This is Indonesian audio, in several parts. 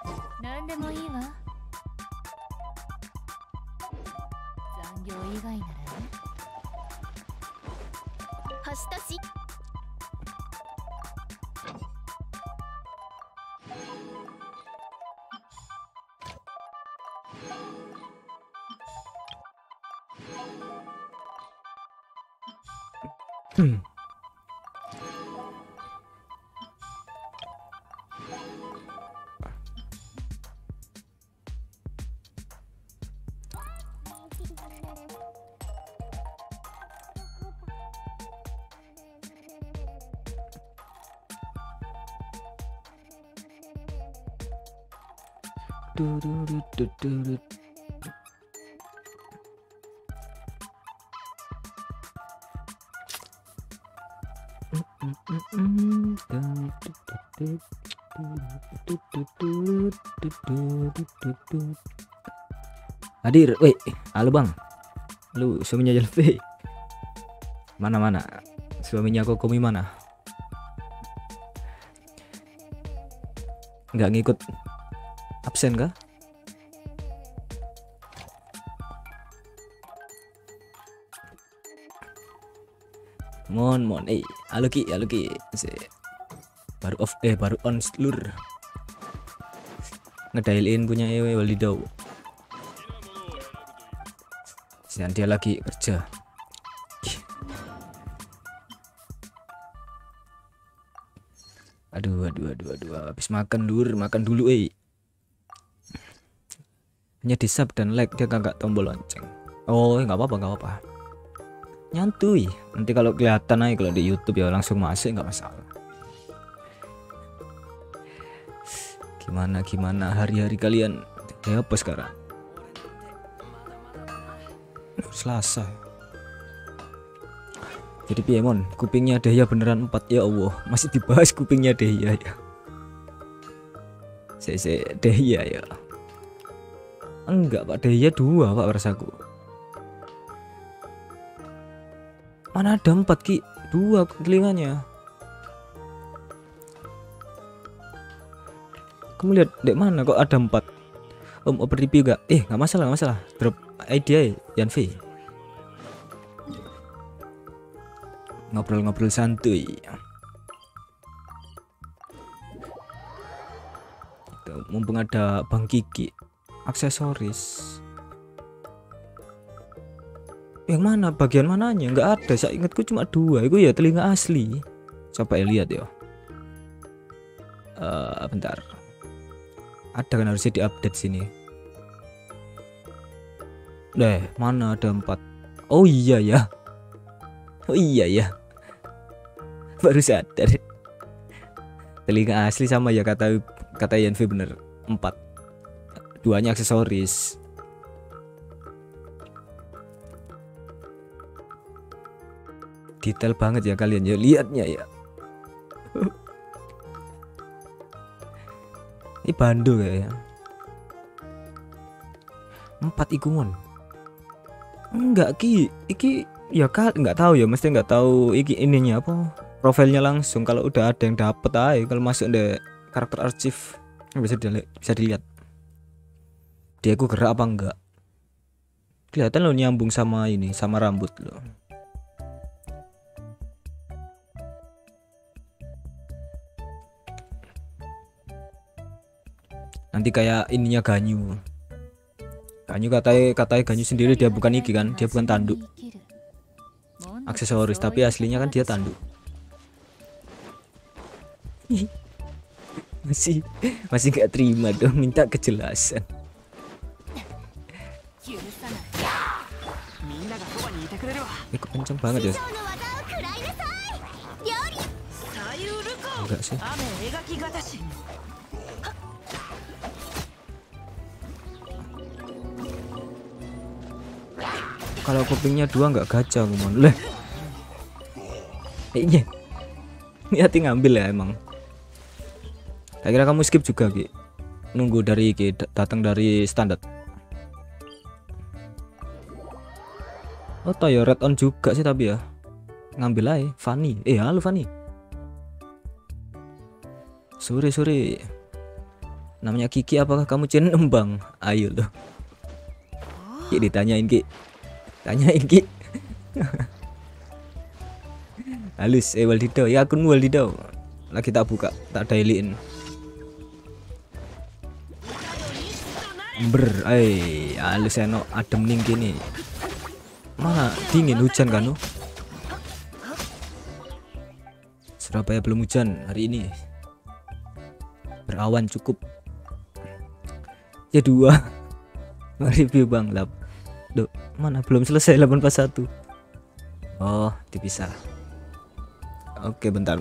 何でもいいわ。残業以外ならね。星とし。 Hadir, weh, halo bang, lu suaminya Jelve, mana suaminya Kokomi mana? Nggak ngikut absen kah? Mon, halo Ki, baru baru on seluruh ngedailin punya Ewe Walidau. Dan dia lagi kerja. Aduh, habis makan dulu hanya di sub dan like, dia kagak tombol lonceng. Oh, nggak apa-apa. Nyantuy, nanti kalau kelihatan aja kalau di YouTube ya langsung masuk, nggak masalah. Gimana hari-hari kalian? Ya apa sekarang? Selasa. Jadi Piemon, kupingnya Dehya beneran 4, ya Allah, masih dibahas kupingnya Dehya ya. Dehya ya. Enggak Pak, Dehya 2 Pak perasaku. Mana ada 4 Ki? 2 telinganya. Kamu lihat dek mana kok ada 4? Om oper review gak? Nggak masalah. Drop idea Yanvi. Ngobrol santuy. Mumpung ada Bang Kiki. Aksesoris. Yang mana? Bagian mananya? Nggak ada. Saya ingatku cuma 2. Itu ya telinga asli. Coba lihat ya. Bentar. Ada kan harusnya diupdate sini. Mana ada 4? Oh iya ya. Baru sadar. Telinga asli sama ya, kata Yanvi bener 4. 2-nya aksesoris. Detail banget ya kalian ya lihatnya ya. Ini Bandung ya. 4 ikumon. Enggak Ki, iki ya kan nggak tahu ya, mesti nggak tahu iki ininya apa profilnya langsung. Kalau udah ada yang dapet aja, kalau masuk di karakter archive bisa dilihat dia ku gerak apa enggak. Kelihatan lo nyambung sama ini, sama rambut lo. Nanti kayak ininya Ganyu katanya Ganyu sendiri dia bukan iki kan, dia bukan tanduk aksesoris, tapi aslinya kan dia tanduk. masih gak terima dong, minta kejelasan. Ini kenceng banget ya. Enggak sih. Kalau kupingnya 2 nggak gajah ngomong leh. Ini hati ngambil ya emang. Tak kira kamu skip juga Ki. Nunggu dari Ki datang dari standar. Oh ya red on juga sih tapi ya. Ngambil aja Fanny. Halo Fanny. Sore. Namanya Kiki, apakah kamu channel Bang? Ayo loh. Ki ditanyain Ki. Tanyain Ki. Halus Waldido. Ya akun Waldido. Lagi tak buka, tak dailyin. Halus eno adem ning gini. Mana dingin hujan kan? Surabaya belum hujan hari ini. Berawan cukup. Ya 2. Review Bang Lab. Duh, mana belum selesai 841. Oh, dipisah. Oke, bentar.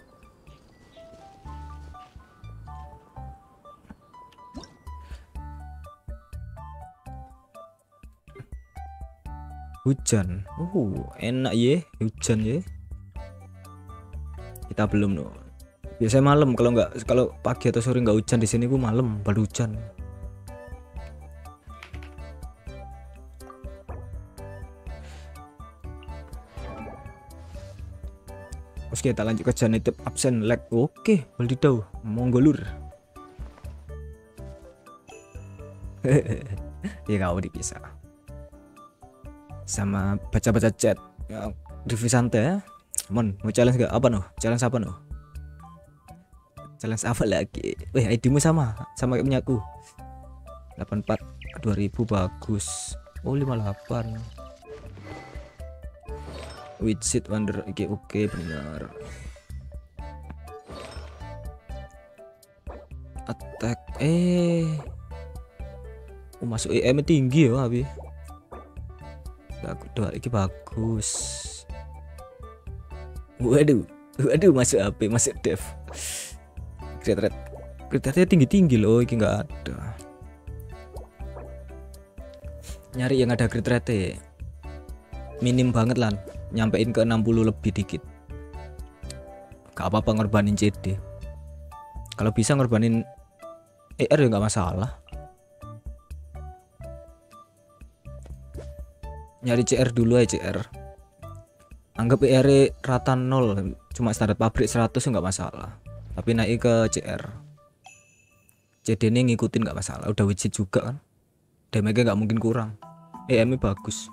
Hujan. Enak ya, hujan ya. Kita belum loh. Biasanya malam, kalau pagi atau sore nggak hujan, di sini gua malam baru hujan. Oke, kita lanjut ke Janitip absen lag. Oke, Waldido, monggo lur. Ya kau dipisah. Sama baca-baca chat. Ya, review santai ya. Mon, mau challenge gak? Apa noh? Challenge apa noh? Challenge apa lagi? Weh, ID-mu sama kayak punya aku. 84 2000 bagus. Oh, 58. Widget Wonder oke benar. Attack masuk EM tinggi ya Abi. Doa ini bagus. Waduh masuk AP, masuk dev. Kriteria tinggi loh, ini nggak ada. Nyari yang ada kriteria minim banget lah, nyampein ke 60 lebih dikit. Gak apa-apa ngorbanin CD. Kalau bisa ngorbanin ER ya nggak masalah. Nyari CR dulu aja CR. Anggap ER rata 0, cuma standar pabrik 100 nggak masalah. Tapi naik ke CR. CD ini ngikutin nggak masalah. Udah widget juga kan. Damage nggak mungkin kurang. EM bagus.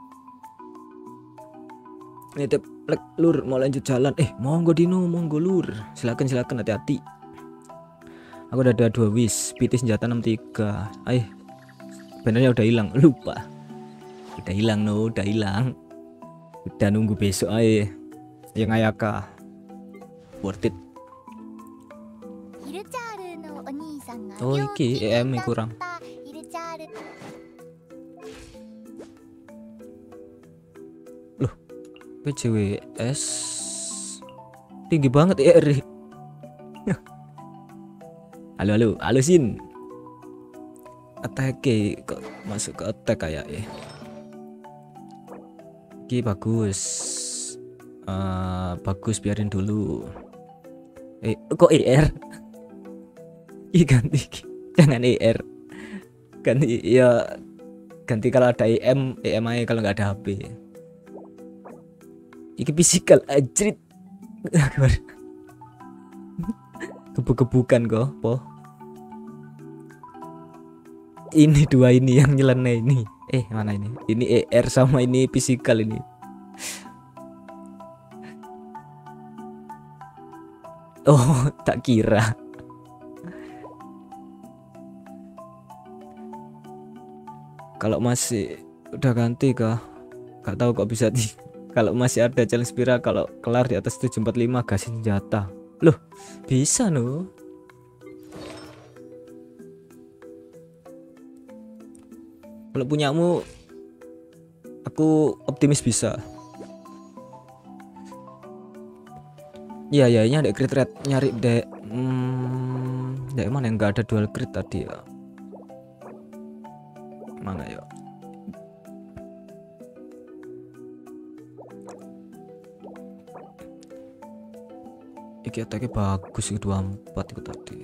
Ini tip lur mau lanjut jalan. Monggo Dino, monggo lur. Silakan hati-hati. Aku udah ada 2 wish, PT senjata 63. Benernya udah hilang, lupa. Udah hilang udah hilang. Udah nunggu besok yang Ayaka. Worth it. Oh iki EM kurang. Loh, PCWS tinggi banget ER. Halo Sin. Attack kok masuk ke attack kayak ya. Ki bagus. Bagus biarin dulu. Kok ER? Ganti. Jangan ER. Ganti ya. Ganti kalau ada EM aja kalau nggak ada HP. Iki physical ajrit. Gebuk-gebukan kok, po. Ini 2 ini yang nyeleneh ini. Mana ini? Ini ER sama ini physical ini. Oh, tak kira. Kalau masih udah ganti kah? Gak tahu kok bisa kalau masih ada challenge Spira kalau kelar di atas 745 kasih senjata. Loh, bisa no. Kalau punyamu aku optimis bisa. Ya ini ada crit rate, nyari dek dek mana yang nggak ada dual crit tadi ya. Mana ya? Iki attack bagus, 24 itu tadi.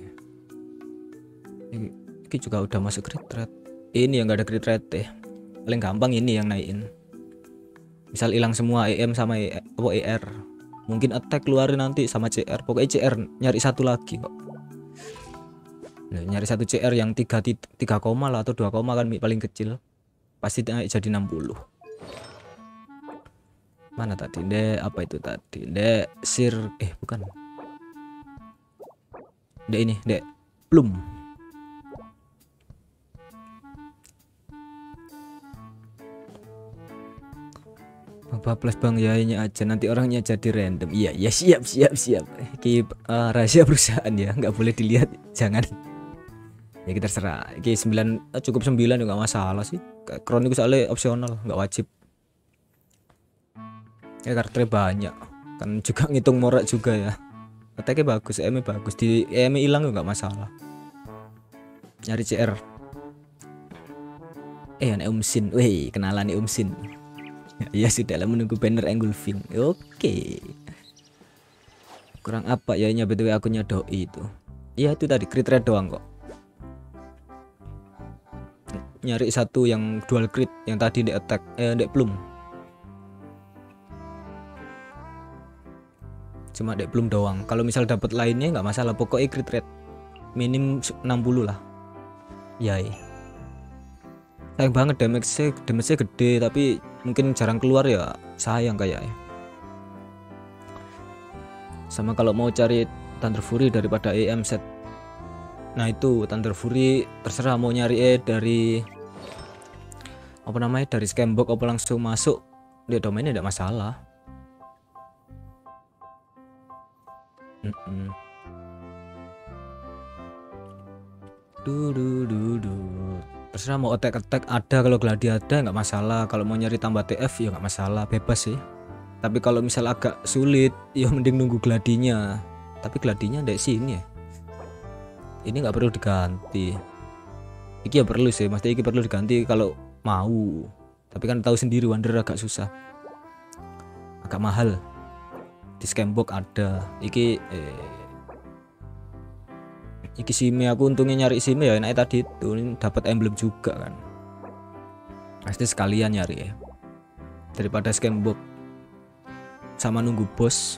Ini juga udah masuk crit rate. Ini yang gak ada crit rate deh. Paling gampang ini yang naikin. Misal hilang semua EM sama ER. Mungkin attack keluarin nanti sama CR. Pokoknya CR nyari satu lagi kok. Nah, nyari satu CR yang 3 koma lah atau 2 koma kan paling kecil. Pasti naik jadi 60. Mana tadi? Dek, apa itu tadi? Dek bukan. Dek ini, Dek Plum. Bablas bang yainya aja, nanti orangnya jadi random. Iya ya, siap. Ki rahasia perusahaan ya, nggak boleh dilihat, jangan. Ya kita terserah. Ki 9 cukup 9 juga nggak masalah sih. Kronik soalnya opsional, nggak wajib. Ya karakternya banyak, kan juga ngitung morak juga ya. Attack-nya bagus, EM bagus, di EM hilang nggak masalah. Nyari CR. Anak Umsin, weh kenalan nih Umsin. Ya sudah lah, menunggu banner engulfing. Oke. Kurang apa ya nya btw akunnya doi itu. Iya itu tadi crit rate doang kok. Nyari satu yang dual crit yang tadi di attack Dek Plum. Cuma Dek Plum doang. Kalau misal dapat lainnya nggak masalah, pokoknya crit rate minim 60 lah. Yai. Sayang banget damage-nya gede tapi mungkin jarang keluar ya, sayang kayaknya. Sama kalau mau cari Thunder Fury daripada EM set. Nah itu Thunder Fury terserah mau nyari dari apa namanya, dari Scambox apa langsung masuk dia domainnya tidak masalah. Terserah mau attack ada, kalau gladi ada nggak masalah, kalau mau nyari tambah TF ya nggak masalah, bebas sih. Tapi kalau misal agak sulit ya mending nunggu gladinya. Tapi gladinya dari sini ya, ini nggak perlu diganti. Iki ya perlu sih, maksudnya iki perlu diganti kalau mau. Tapi kan tahu sendiri Wanderer agak susah, agak mahal. Di Scambox ada iki sime, aku untungnya nyari sime ya enak tadi itu, dapat emblem juga kan, pasti sekalian nyari ya daripada Scambox sama nunggu bos.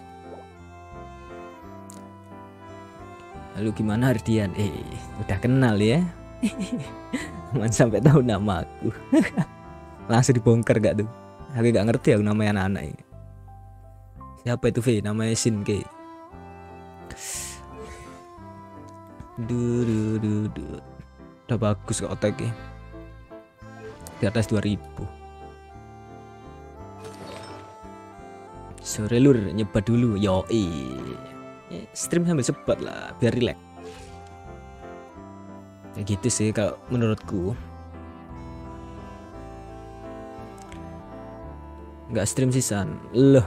Lalu gimana Ardian? Udah kenal ya. Man sampai tahu nama aku. Langsung dibongkar gak tuh? Aku gak ngerti aku namanya anak-anak ini. Siapa itu V? Namanya Shin K. Udah bagus kok otaknya, di atas 2000. Sore lur nyebat dulu yoi. Stream sambil sebat lah biar relax. Ya gitu sih kalau menurutku. Nggak stream sisan. Loh.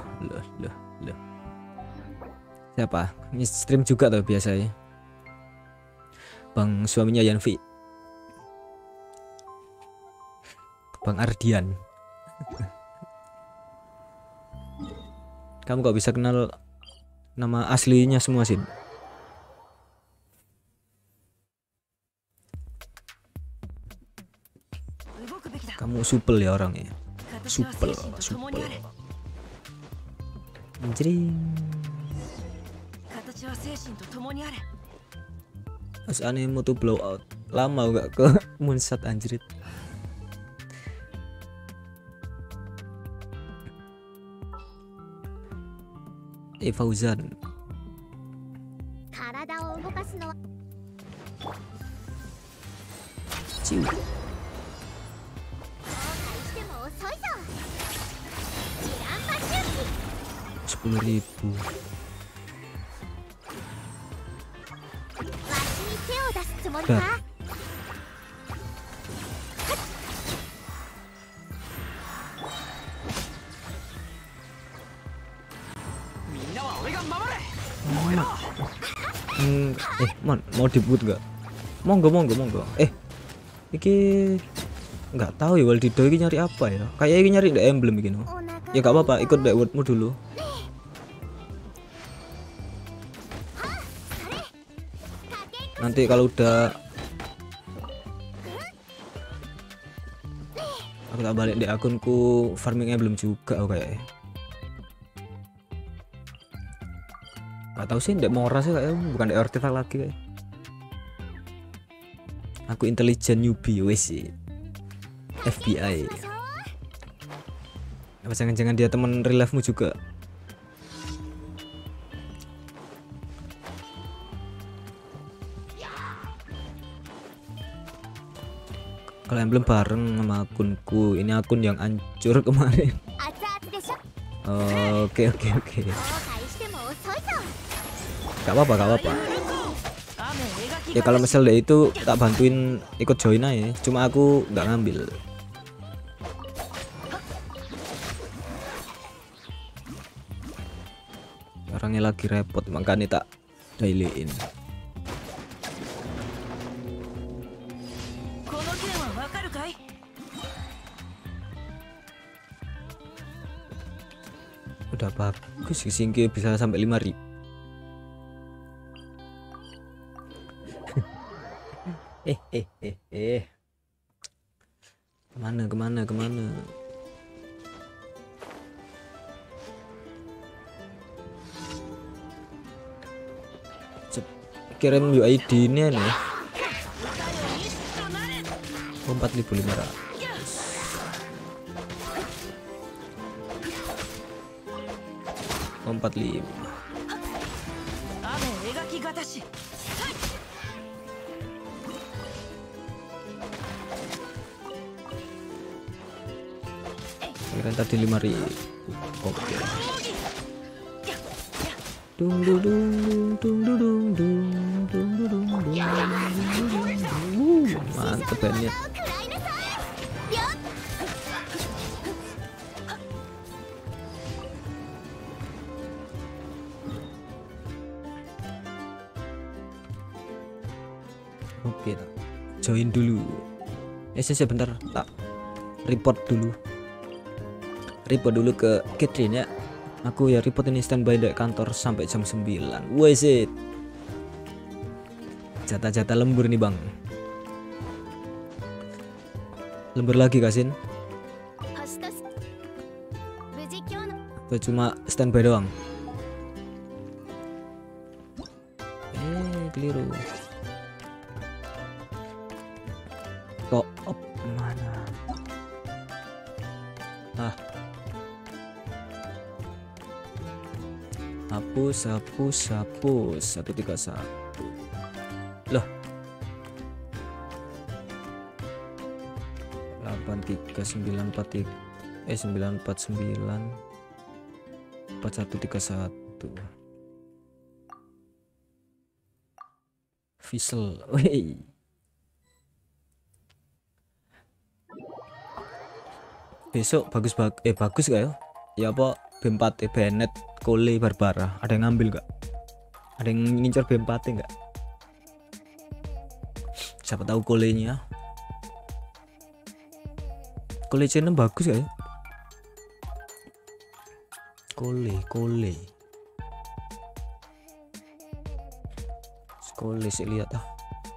Siapa? Ini stream juga tuh biasanya. Bang suaminya Yanfi, Bang Ardian. Kamu kok bisa kenal nama aslinya semua sih? Kamu supel ya orangnya, supel. Anjring. Mas anime tuh blow out, lama gak ke Moonsat anjrit. Fauzan. Ciu. 10.000. Mau debut nggak? Monggo. Iki nggak tahu ya Waldido iki nyari apa ya? Kayak iki nyari the emblem iki no. Ya nggak apa-apa, ikut backwardmu dulu. Nanti kalau udah aku tak balik di akunku, farmingnya belum juga kayaknya. Gak tahu sih, ndek Mora sih kayaknya, bukan ndek artefak lagi kayak. Aku intelijen newbie wes sih. FBI. Apa jangan-jangan dia teman real life-mu juga? Kalau yang belum bareng sama akunku, ini akun yang hancur kemarin. Oke. Gak apa-apa. Ya kalau misalnya itu tak bantuin ikut join aja. Cuma aku nggak ngambil. Orangnya lagi repot makanya tak dailyin. Udah bagus singkir bisa sampai 5.000. Kemana? Kirim UID ini nih. 4.500. 45. Kira tadi 5.000. Oke. Mantep banget. Oke, join dulu. Bentar, tak report dulu ke Catherine ya. Aku ya report ini standby di kantor sampai jam 9. Wes it. Jatah lembur nih bang. Lembur lagi Kasin. Atau cuma standby doang. Keliru. Kok mana? Hapus 131. Loh. 83943 949 4131. Visual. Wey. Besok bagus gak ya? Ya apa B4 Bennett, Cole, Barbara. Ada yang ngambil gak? Ada yang ngincar B4 enggak? Siapa tahu Cole-nya. Cole C6 bagus gak ya? Cole sih lihat ah.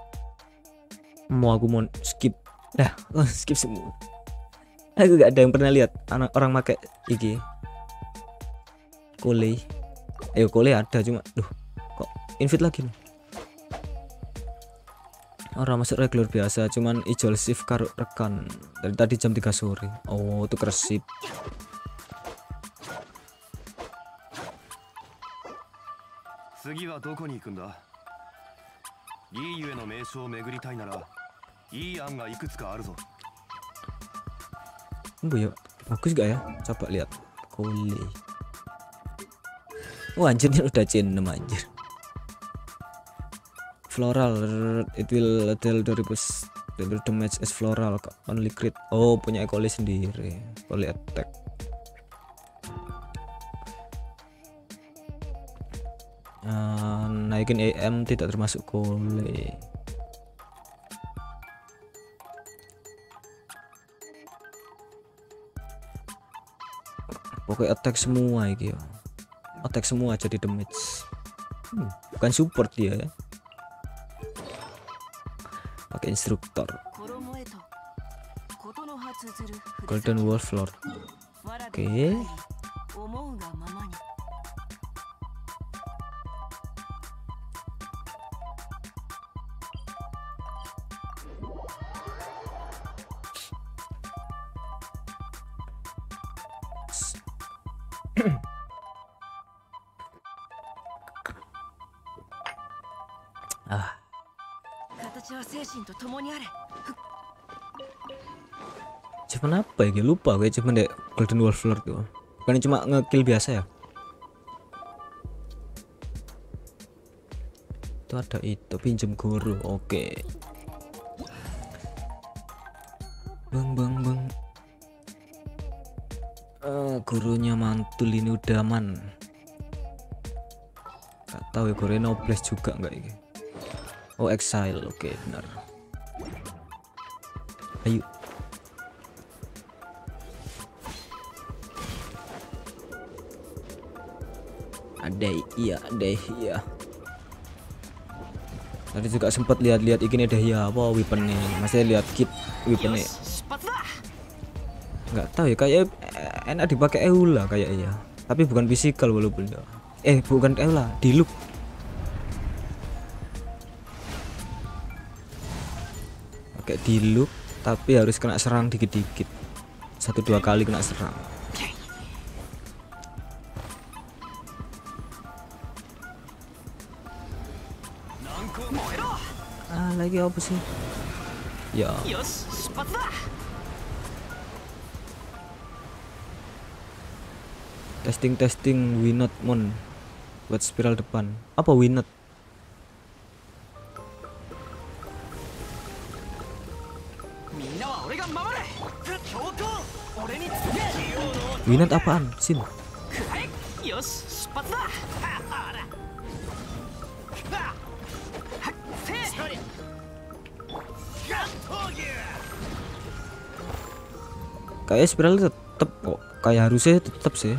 Aku mau skip. Skip semua. Aku gak ada yang pernah lihat orang pakai iki Cole. Cole ada cuma kok invite lagi nih. Orang masuk regular biasa cuman ijol shift karo rekan dari tadi jam 3 sore. Oh itu kersip. Ya bagus gak ya? Coba lihat Cole. Anjir ini udah C6 anjir. Floral, it will tell the damage as floral only crit. Oh punya Cole sendiri. Cole attack. Naikin AM tidak termasuk Cole. Pokoknya attack semua iki ya. Attack semua jadi damage. Bukan support dia ya. Pakai instruktur. Golden Wolf Lord. Oke. Ah, 形は精神と共にあれ。 cuman apa ya? Lupa gue cuman deh Golden Wolf Lord tuh. Bukan cuma ngekill biasa ya. Itu ada itu pinjem guru. Oke. Bang. Gurunya mantul ini udah aman. Gak tahu ya gurunya nobles juga nggak ini. Oh exile, oke benar. Ayo. Ada iya. Tadi juga sempat lihat-lihat ini ada ya apa weapon nih. Masih lihat kit weapon nih. Nggak tahu ya kayak enak dipakai Eula kayak iya. Tapi bukan physical walaupun ya. Bukan Eula, di loop. Pakai di loop tapi harus kena serang dikit-dikit. 1-2 kali kena serang. Lagi apa sih? Ya. Testing Winot Mon buat spiral depan. Apa Winot? Winot apaan? Sin. Kayak spiral tetep kok. Kayak harusnya tetep sih.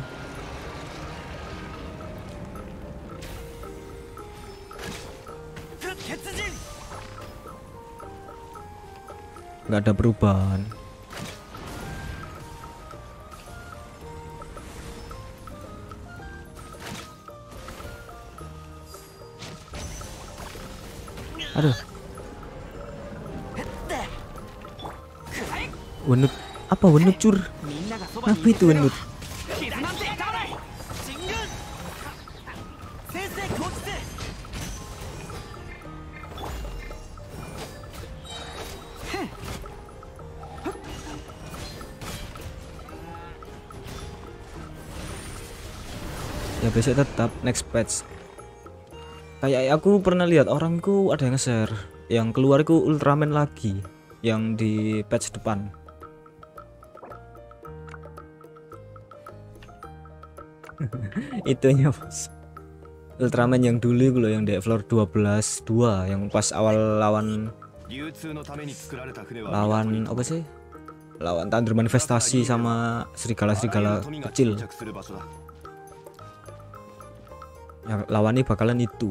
Nggak ada perubahan. Aduh. Wenut apa wenut cur? Apa itu wenut? Ya besok tetap next patch. Kayak aku pernah lihat orangku ada yang nge-share yang keluar itu Ultraman lagi yang di patch depan. Itunya bos. Ultraman yang dulu loh yang di floor 12-2 yang pas awal lawan apa sih? Lawan Thunder manifestasi sama serigala-serigala kecil. Ya, lawannya bakalan itu.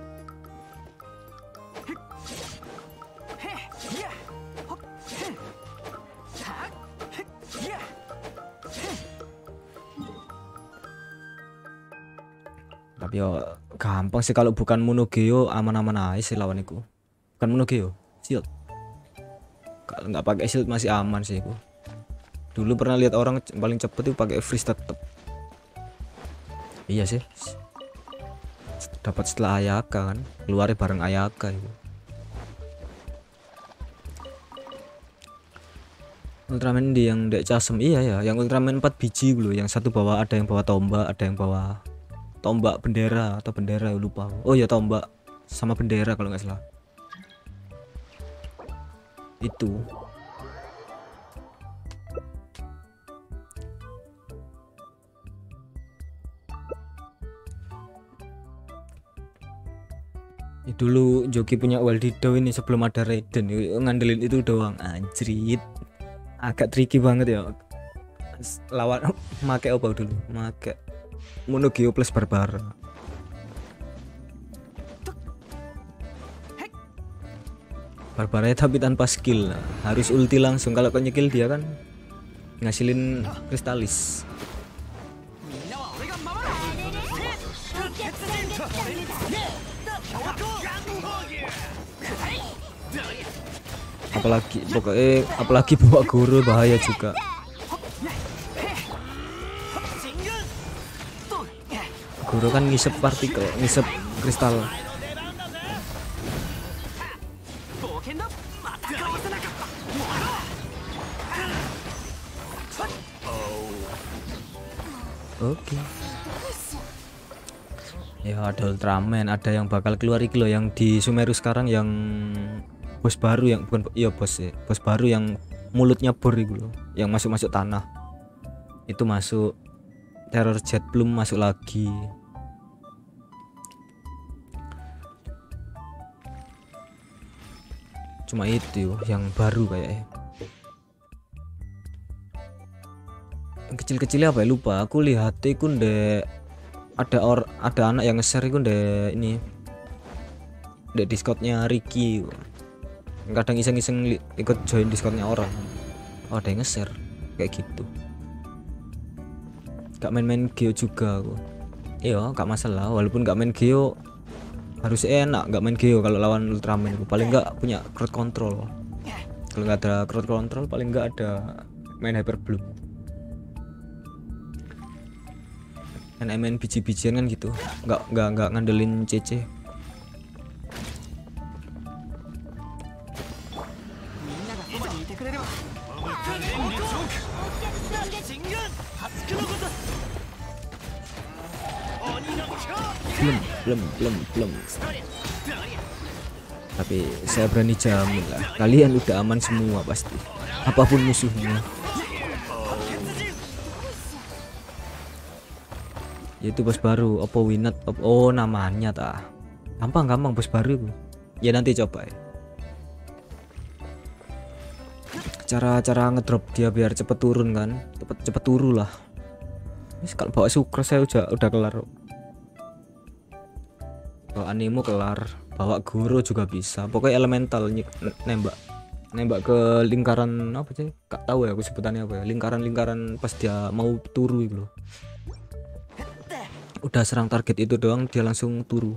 Tapi ya gampang sih kalau bukan Monogeo aman-aman aja sih lawan itu. Bukan Monogeo, shield. Kalau nggak pakai shield masih aman sih itu. Dulu pernah lihat orang paling cepet itu pakai freeze tetep. Iya sih. Dapat setelah Ayaka kan, keluarnya bareng Ayaka itu. Ultraman di yang Dek Casem iya ya, yang Ultraman 4 biji dulu, yang satu bawa ada yang bawa tombak, ada yang bawa tombak bendera atau bendera lupa. Oh ya tombak sama bendera kalau nggak salah. Itu. Dulu Joki punya Waldido ini sebelum ada Raiden ngandelin itu doang anjrit. Agak tricky banget ya lawan make apa dulu make Monogeo plus Barbara. Barbara tapi tanpa skill harus ulti langsung, kalau kau nyekill dia kan ngasilin kristalis. Apalagi bawa guru bahaya juga. Goro kan ngisep partikel, ngisep kristal. 冒険だまたかわせなかった Oke. Ya ada Ultraman, ada yang bakal keluar iki loh yang di Sumeru sekarang yang bos baru yang bukan iya bos ya. Bos baru yang mulutnya bor itu loh, yang masuk-masuk tanah. Itu masuk Terror Jet belum masuk lagi. Cuma itu yang baru kayaknya. Yang kecil-kecilnya apa ya lupa. Aku lihat itu ndek ada anak yang nge-share itu ndek ini. Ndek Discordnya Ricky. Kadang iseng-iseng ikut join Discordnya orang. Oh, ada yang nge-share kayak gitu. Gak main-main Geo juga aku. Iya, gak masalah. Walaupun gak main Geo harus enak gak main Geo kalau lawan Ultraman itu. Paling gak punya crowd control. Kalau nggak ada crowd control paling nggak ada main Hyper Bloom. Kan main biji-bijian kan gitu. Nggak ngandelin CC. みんながそばにいてくれれば進軍発揮のこと Belum. Tapi saya berani jamin lah, kalian udah aman semua pasti. Apapun musuhnya. Yaitu bos baru, Oppo Winnet. Oh namanya tah. Gampang bos baru. Ya nanti coba ya. Cara ngedrop dia biar cepet turun kan, cepet turun lah. Kalau bawa Sucrose saya udah kelar. Kalau Anemo kelar, bawa Goro juga bisa. Pokoknya elemental nembak ke lingkaran apa sih? Gak tahu ya aku sebutannya apa ya. Lingkaran pas dia mau turu itu loh. Udah serang target itu doang dia langsung turu.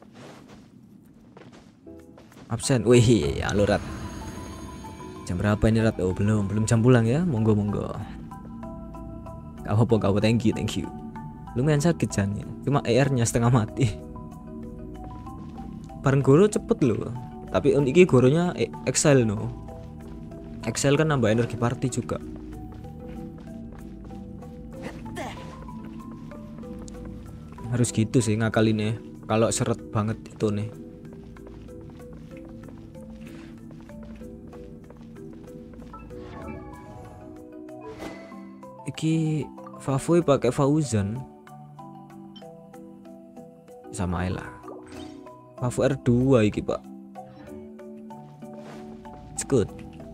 Absen. Wih, halo Rat. Jam berapa ini Rat? Oh belum jam pulang ya. Monggo. Gak apa-apa, thank you. Lumayan sakit jannya. Cuma ER-nya setengah mati. Bareng Goro cepet loh. Tapi ini Goronya Excel no. Excel kan nambah energi party juga. Harus gitu sih ngakalinnya. Kalau seret banget itu nih. Iki Favoi pakai Fauzan sama Ayla. Favu R2 iki pak. It's good.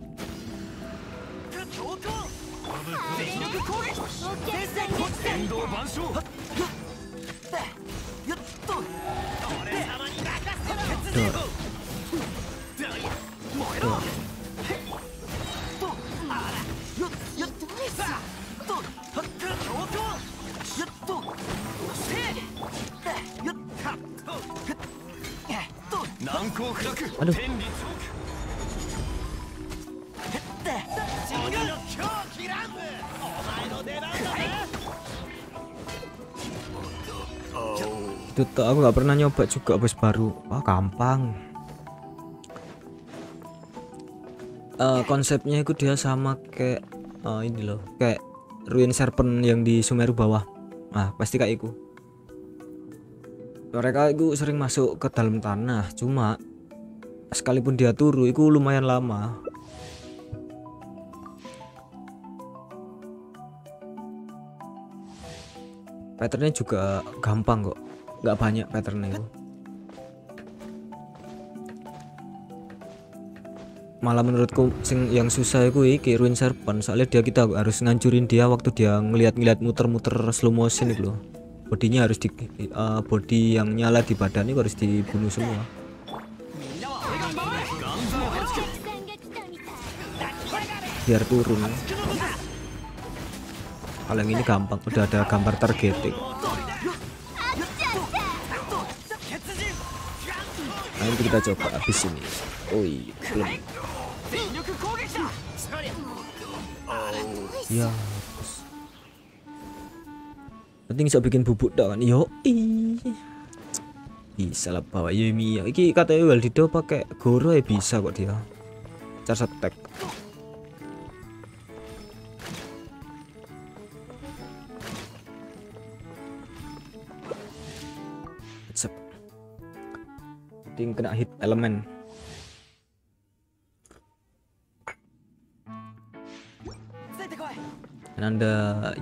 Aduh. Itu tuh aku nggak pernah nyoba juga bos baru. Wah gampang. Konsepnya itu dia sama kayak ini loh, kayak Ruin Serpent yang di Sumeru bawah. Nah pasti kayak itu. Mereka itu sering masuk ke dalam tanah, cuma sekalipun dia turu itu lumayan lama. Patternnya juga gampang kok, nggak banyak patternnya itu. Malah menurutku yang susah itu iki Ruin Serpent, soalnya kita harus ngancurin dia waktu dia ngeliat muter-muter slow motion itu loh. Bodinya harus body yang nyala di badan itu harus dibunuh semua. Biar turun. Kalau yang ini gampang, udah ada gambar targeting. Nanti kita coba habis ini. Oh iya, belum. Ya. Penting bisa bikin bubuk dah kan. Yo. bisa lah bawa Yumi. Iki katanya Waldido pakai Goro ya bisa kok dia. Charge attack. Sep. Ting kena hit elemen. Anda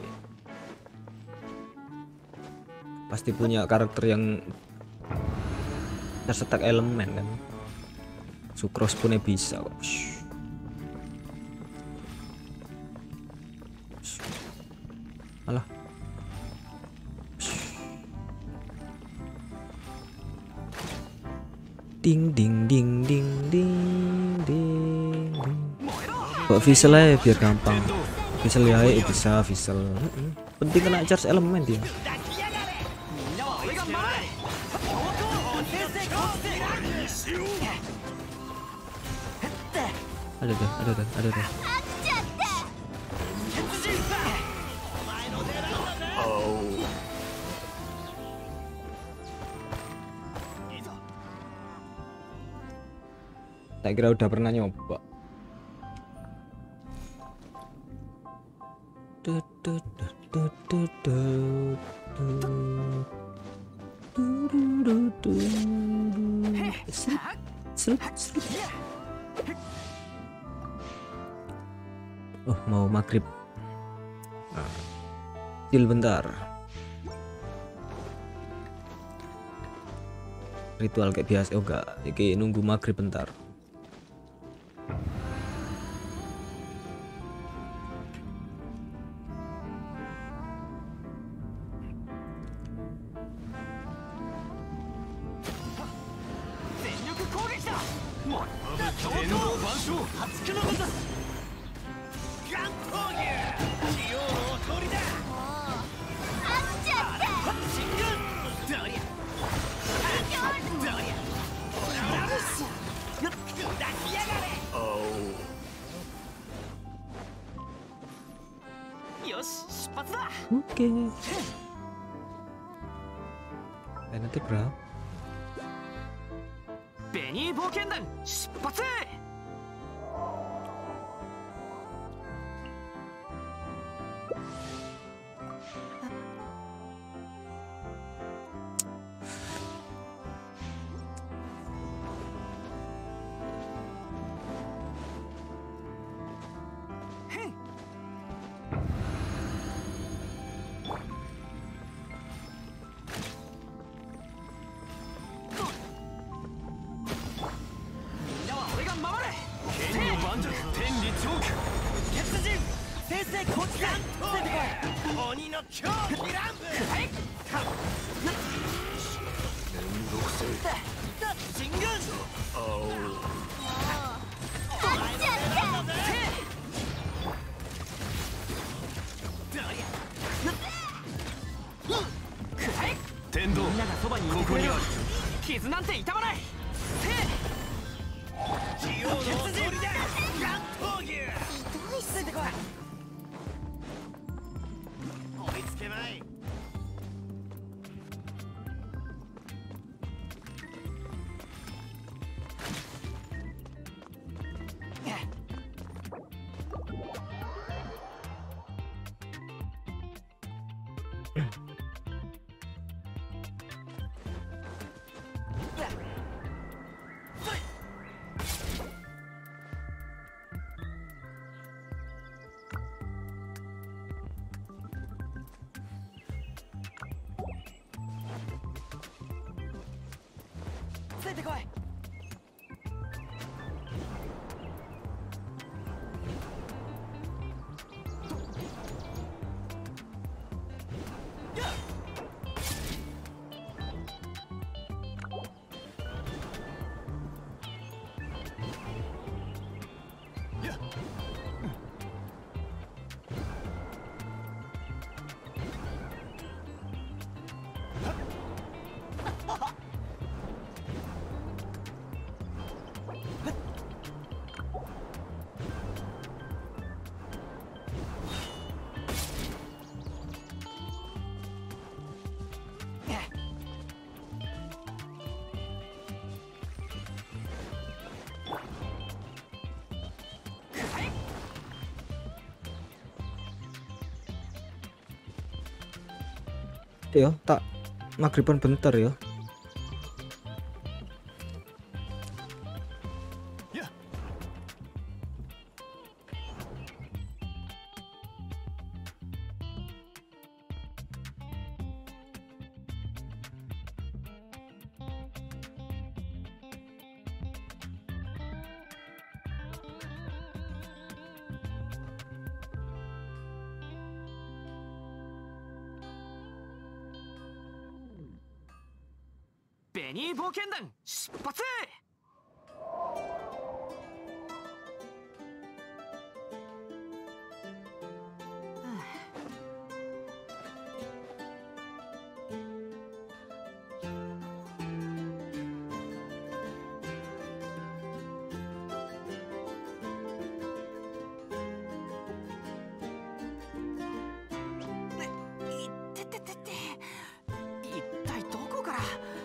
pasti punya karakter yang tersetak elemen kan. Sucrose pun bisa kok. Alah. Ding ding ding ding ding ding. Kok visual aja biar gampang. Visual ya bisa visual. Penting kena charge elemen dia. Ada deh. Tak kira udah pernah nyoba. Oh, mau maghrib. Chill bentar. Ritual kayak biasa. Oh enggak, iki nunggu maghrib bentar. Oke. Nanti berapa? ベニー冒険団出発。 天道、みんながそばにいるここには傷なんて痛まない。ジオの鉄人、乱闘牛。ついてこい。追いつけまい。 ついてこい。 Oke. Ya, tak maghriban bentar ya. Ya.ベニー冒険団出発。いってってってって、一体どこから。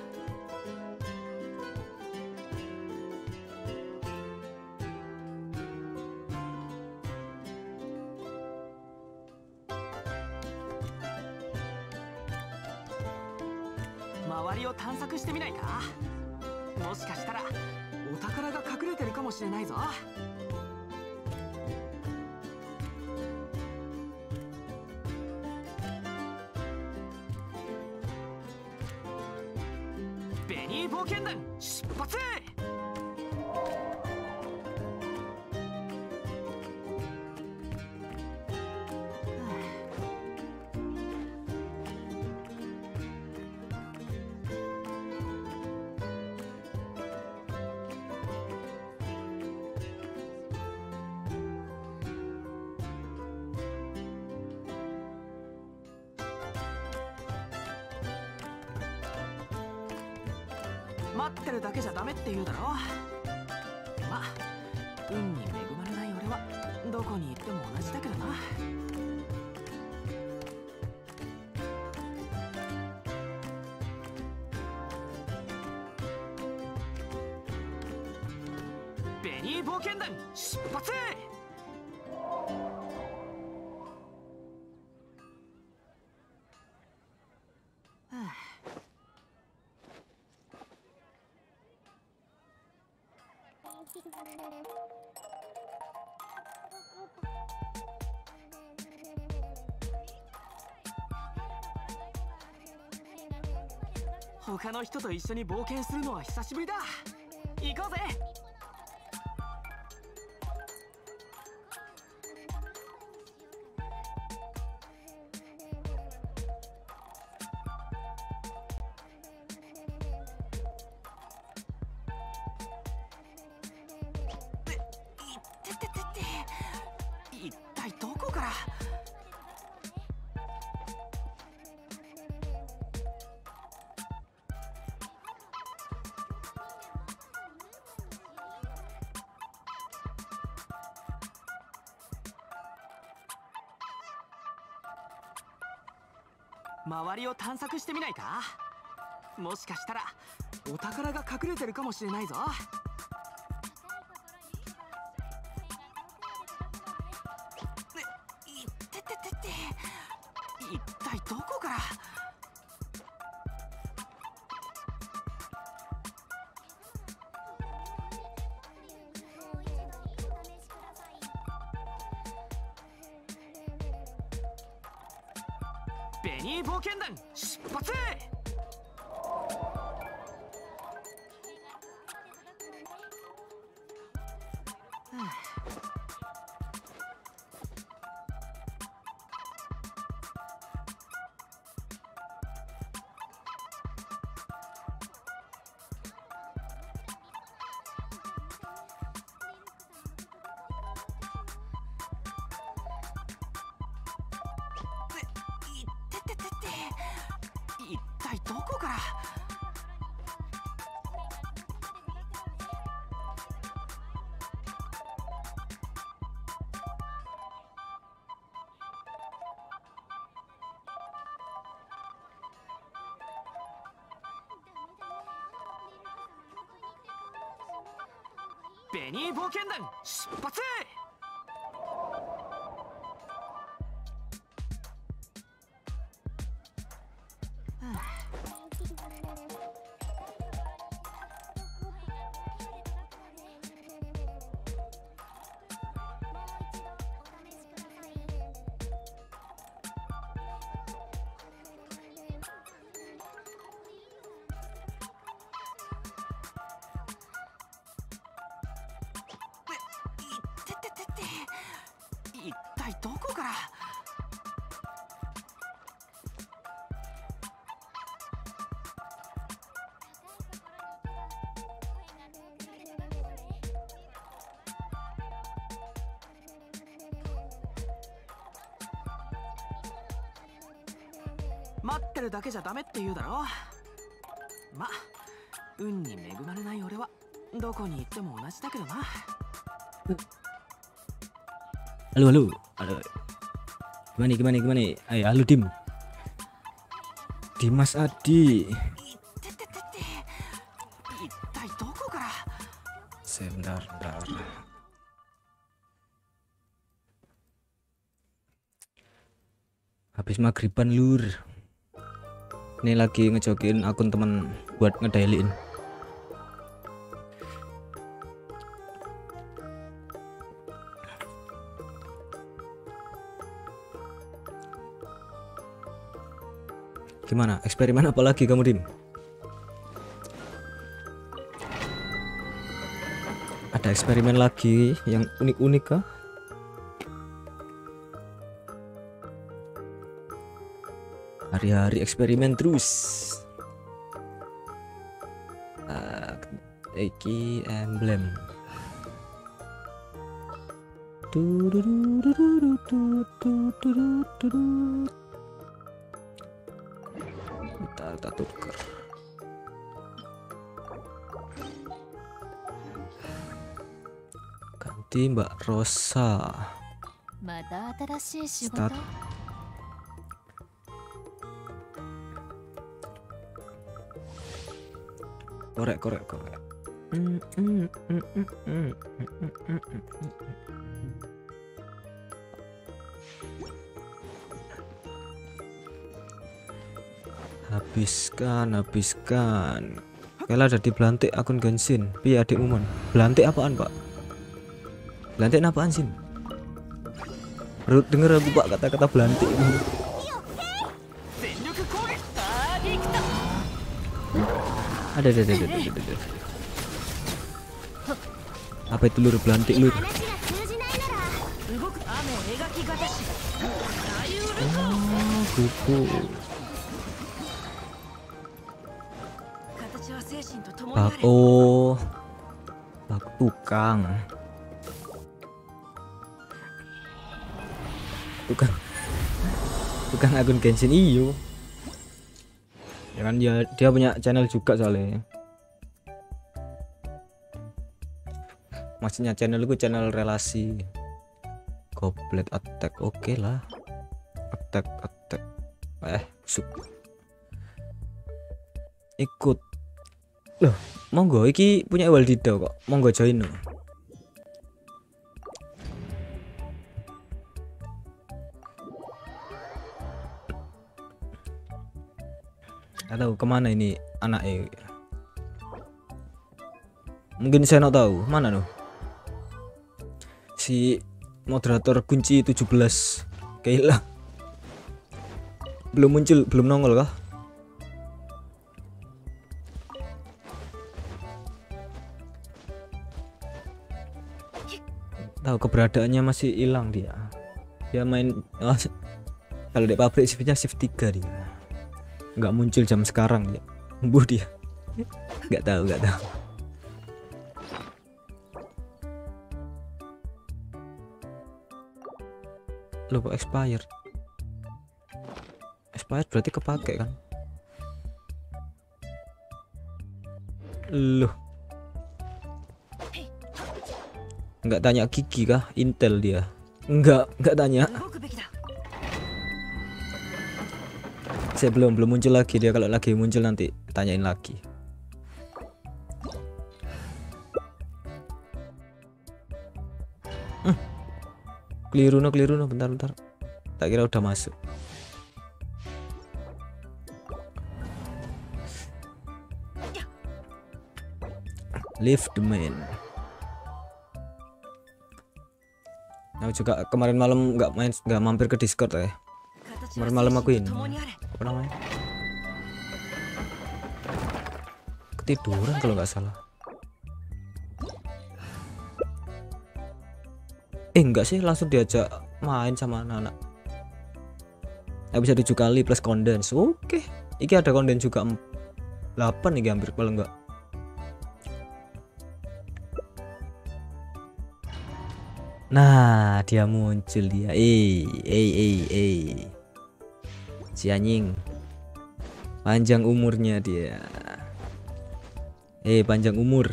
周りを探索してみないか。もしかしたらお宝が隠れてるかもしれないぞ。ベニー冒険団出発。待ってるだけじゃダメって言うだろ。まあ運に恵まれない俺はどこに行っても同じだけどな。ベニー冒険団出発。他の人と一緒に冒険するのは久しぶりだ。行こうぜ。いってってってって、一体どこから。周りを探索してみないか。もしかしたらお宝が隠れてるかもしれないぞ。いってってってって、一体どこから。ベニー冒険団出発。一体どこから。ベニー冒険団出発。 体どこから。待ってるだけじゃダメって言うだろ。ま、運に恵まれない俺はどこに行っても同じだけどな。 Halo halo halo. Gimana? Halo Dim. Dimas Adi. てててて、一体どこから。 Sebentar. Habis maghriban lur. Ini lagi ngejokin akun temen buat ngedailiin. Gimana? Eksperimen apa lagi kamu, Dim? Ada eksperimen lagi yang unik-unik kah? Hari-hari eksperimen terus. Iki emblem. Kita tukar. Ganti Mbak Rosa. また新しい仕事。 Start. Korek. Habiskan. Kela ada di Belantik akun Genshin. Piye adikmu mon? Belantik apaan, Pak? Belantik apaan sih? Baru denger aku Pak kata-kata Belantik. Ada. Apa itu lur? Belantik lur. Oh, kuku. Bak tukang akun Genshin iyo. Ya kan dia punya channel juga soalnya. Maksudnya channel gue channel relasi. Goblet attack oke lah. Attack. Sup. Ikut. Loh, monggo iki punya Waldido kok. Monggo join loh. Atau kemana ini anaknya? Mungkin saya nggak tahu mana loh. Si moderator kunci 17 Kayla belum muncul, belum nongol kah? Tahu keberadaannya masih hilang dia. Dia main kalau di pabrik shiftnya shift 3 dia. Nggak muncul jam sekarang dia. Embuh dia. Nggak tahu. Loh, expired berarti kepake kan? Loh, nggak tanya Kiki kah? Intel dia nggak tanya. Saya belum muncul lagi dia. Kalau lagi muncul nanti tanyain lagi. Keliru no bentar. Tak kira udah masuk. Leave the main. Aku juga kemarin malam nggak mampir ke Discord ya. Kemarin malam aku ini apa namanya? Ketiduran kalau nggak salah. Enggak sih, langsung diajak main sama anak-anak. Nggak bisa 7 kali plus kondens. Oke. Iki ada kondens juga 8 nih hampir kalau enggak. Nah, dia muncul dia. Si anjing. Panjang umurnya dia. Panjang umur.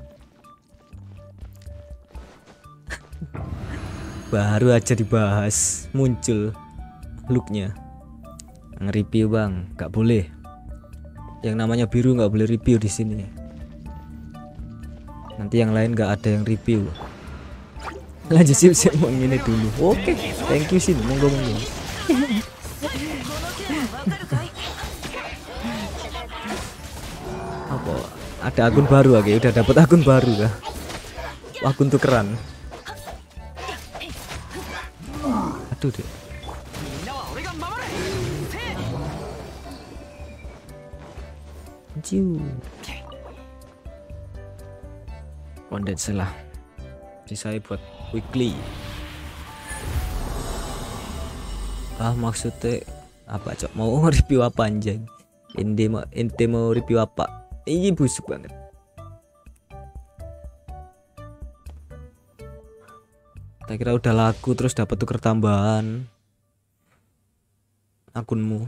Baru aja dibahas muncul looknya. Nge-review bang, nggak boleh. Yang namanya biru nggak boleh review di sini. Nanti yang lain nggak ada yang review. Lanjut sih mau ini dulu. Oke, thank you sih, monggo. Apa? Ada akun baru lagi, udah dapat akun baru kah? Akun tukeran. Aduh deh. Kondens lah. Saya buat weekly. Maksudnya apa cok? Mau review apa anjing? Ente mau review apa? Ini busuk banget. Tak kira udah laku terus dapat tuker tambahan akunmu.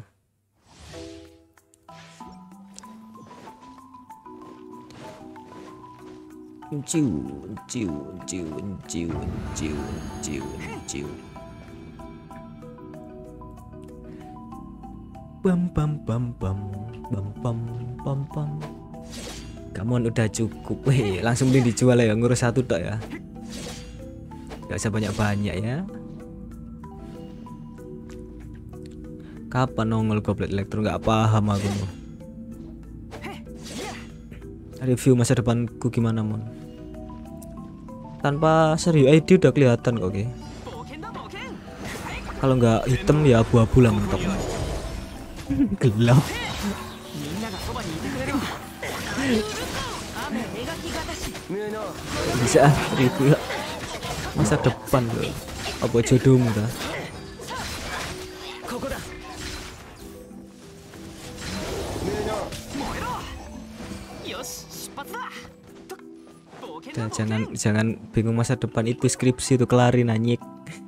Bam. Kamu udah cukup. Langsung beli dijual ya, ngurus satu tok ya. Gak usah banyak-banyak ya. Kapan nongol Goblet Elektro? Gak paham aku. Review masa depanku gimana mon? Tanpa serius ID udah kelihatan kok. Oke. Kalau nggak hitam ya abu-abu lah mentok. Gelap. Bisa review masa depan loh. Apa jodohmu dah? Jangan bingung masa depan, itu skripsi tuh kelarin anyik.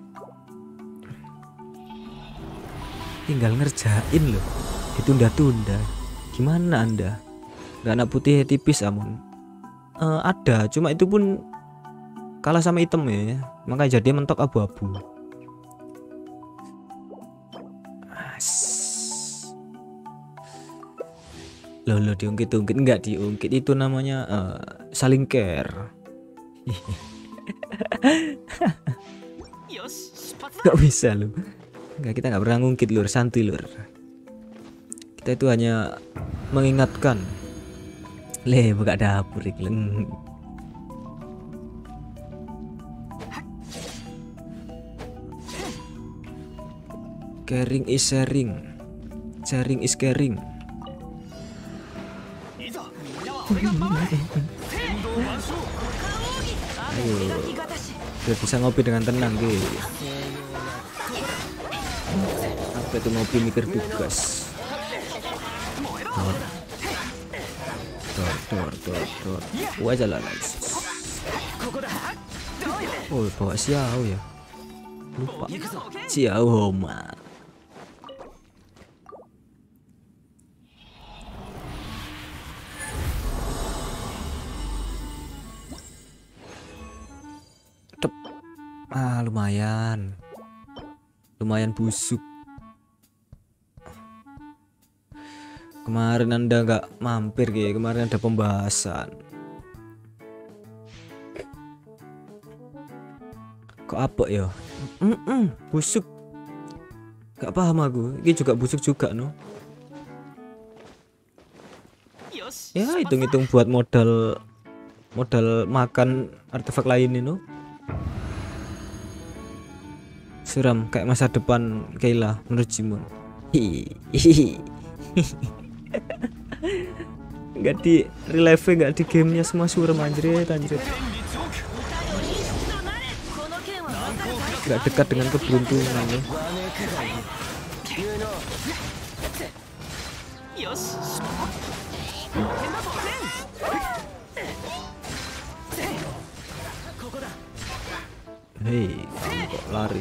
Tinggal ngerjain loh, ditunda-tunda. Gimana anda? Gak anak putih tipis amon. Ada, cuma itu pun kalah sama hitam ya. Makanya jadi mentok abu-abu. Loh diungkit-ungkit, enggak diungkit, itu namanya saling care. Gak bisa lu. Enggak, kita nggak pernah ngungkit lur, santuy lur. Kita itu hanya mengingatkan. Buka dapur ikleng. Caring is sharing. Sharing is caring. Ayo, biar bisa ngopi dengan tenang guys. Apa itu ngopi mikir tugas. Dor. Wajah lah. Oh, bawa Xiao ya. Lupa. Xiao Homa. Lumayan busuk. Kemarin anda nggak mampir kayak kemarin ada pembahasan. Kok apa ya? Busuk. Gak paham aku. Ini juga busuk juga no. Ya hitung-hitung buat modal makan artefak lain ini no. Suram kayak masa depan Kayla menurut Jimon. Nggak di real life, nggak di gamenya, semua suram anjrit. nggak dekat dengan keberuntungan ya. よし冒険だ冒険ここだ Hei, kamu kok lari?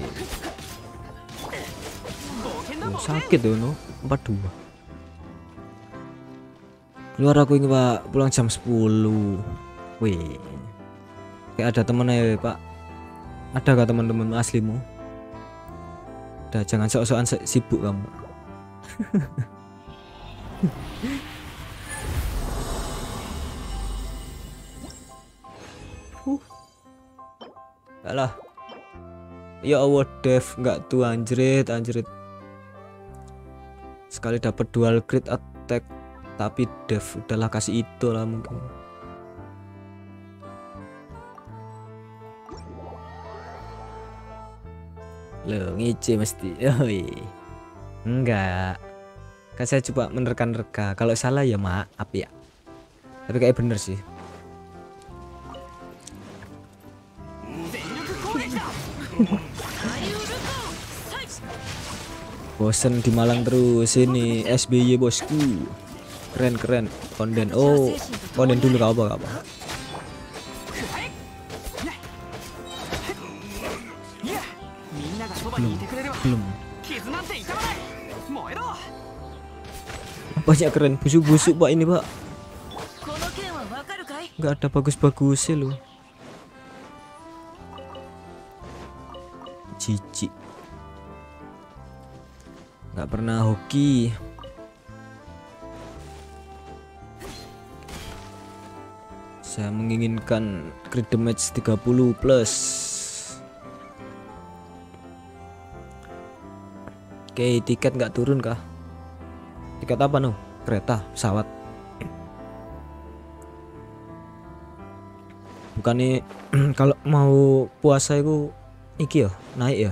冒険だ冒険 Sakit tuh no. 42. Keluar aku ini pak, pulang jam 10. Wih, kayak ada temen ya pak. Ada gak teman-teman aslimu? Udah jangan sok-sokan sibuk kamu. Alah. Ya Allah Dev nggak tuh anjrit. Sekali dapat dual crit attack tapi Dev udahlah kasih itu lah mungkin. Loh ngice mesti. Oi. Enggak. Kan saya coba menerka-nerka. Kalau salah ya maaf ya. Tapi kayak bener sih. Bosen di Malang terus ini SBY bosku. Keren konden. Oh konden dulu gak apa. みんながそばにいてくれれば Belum. 傷なんて痛まない燃えろ Banyak keren busuk-busuk pak ini pak. この件はわかるかい？ Nggak ada bagus-bagusnya loh. Cici. Nggak pernah hoki. Saya menginginkan crit damage 30 plus. Oke, tiket nggak turun kah? Tiket apa no? Kereta, pesawat. Bukannya kalau mau puasa itu iki ya naik ya.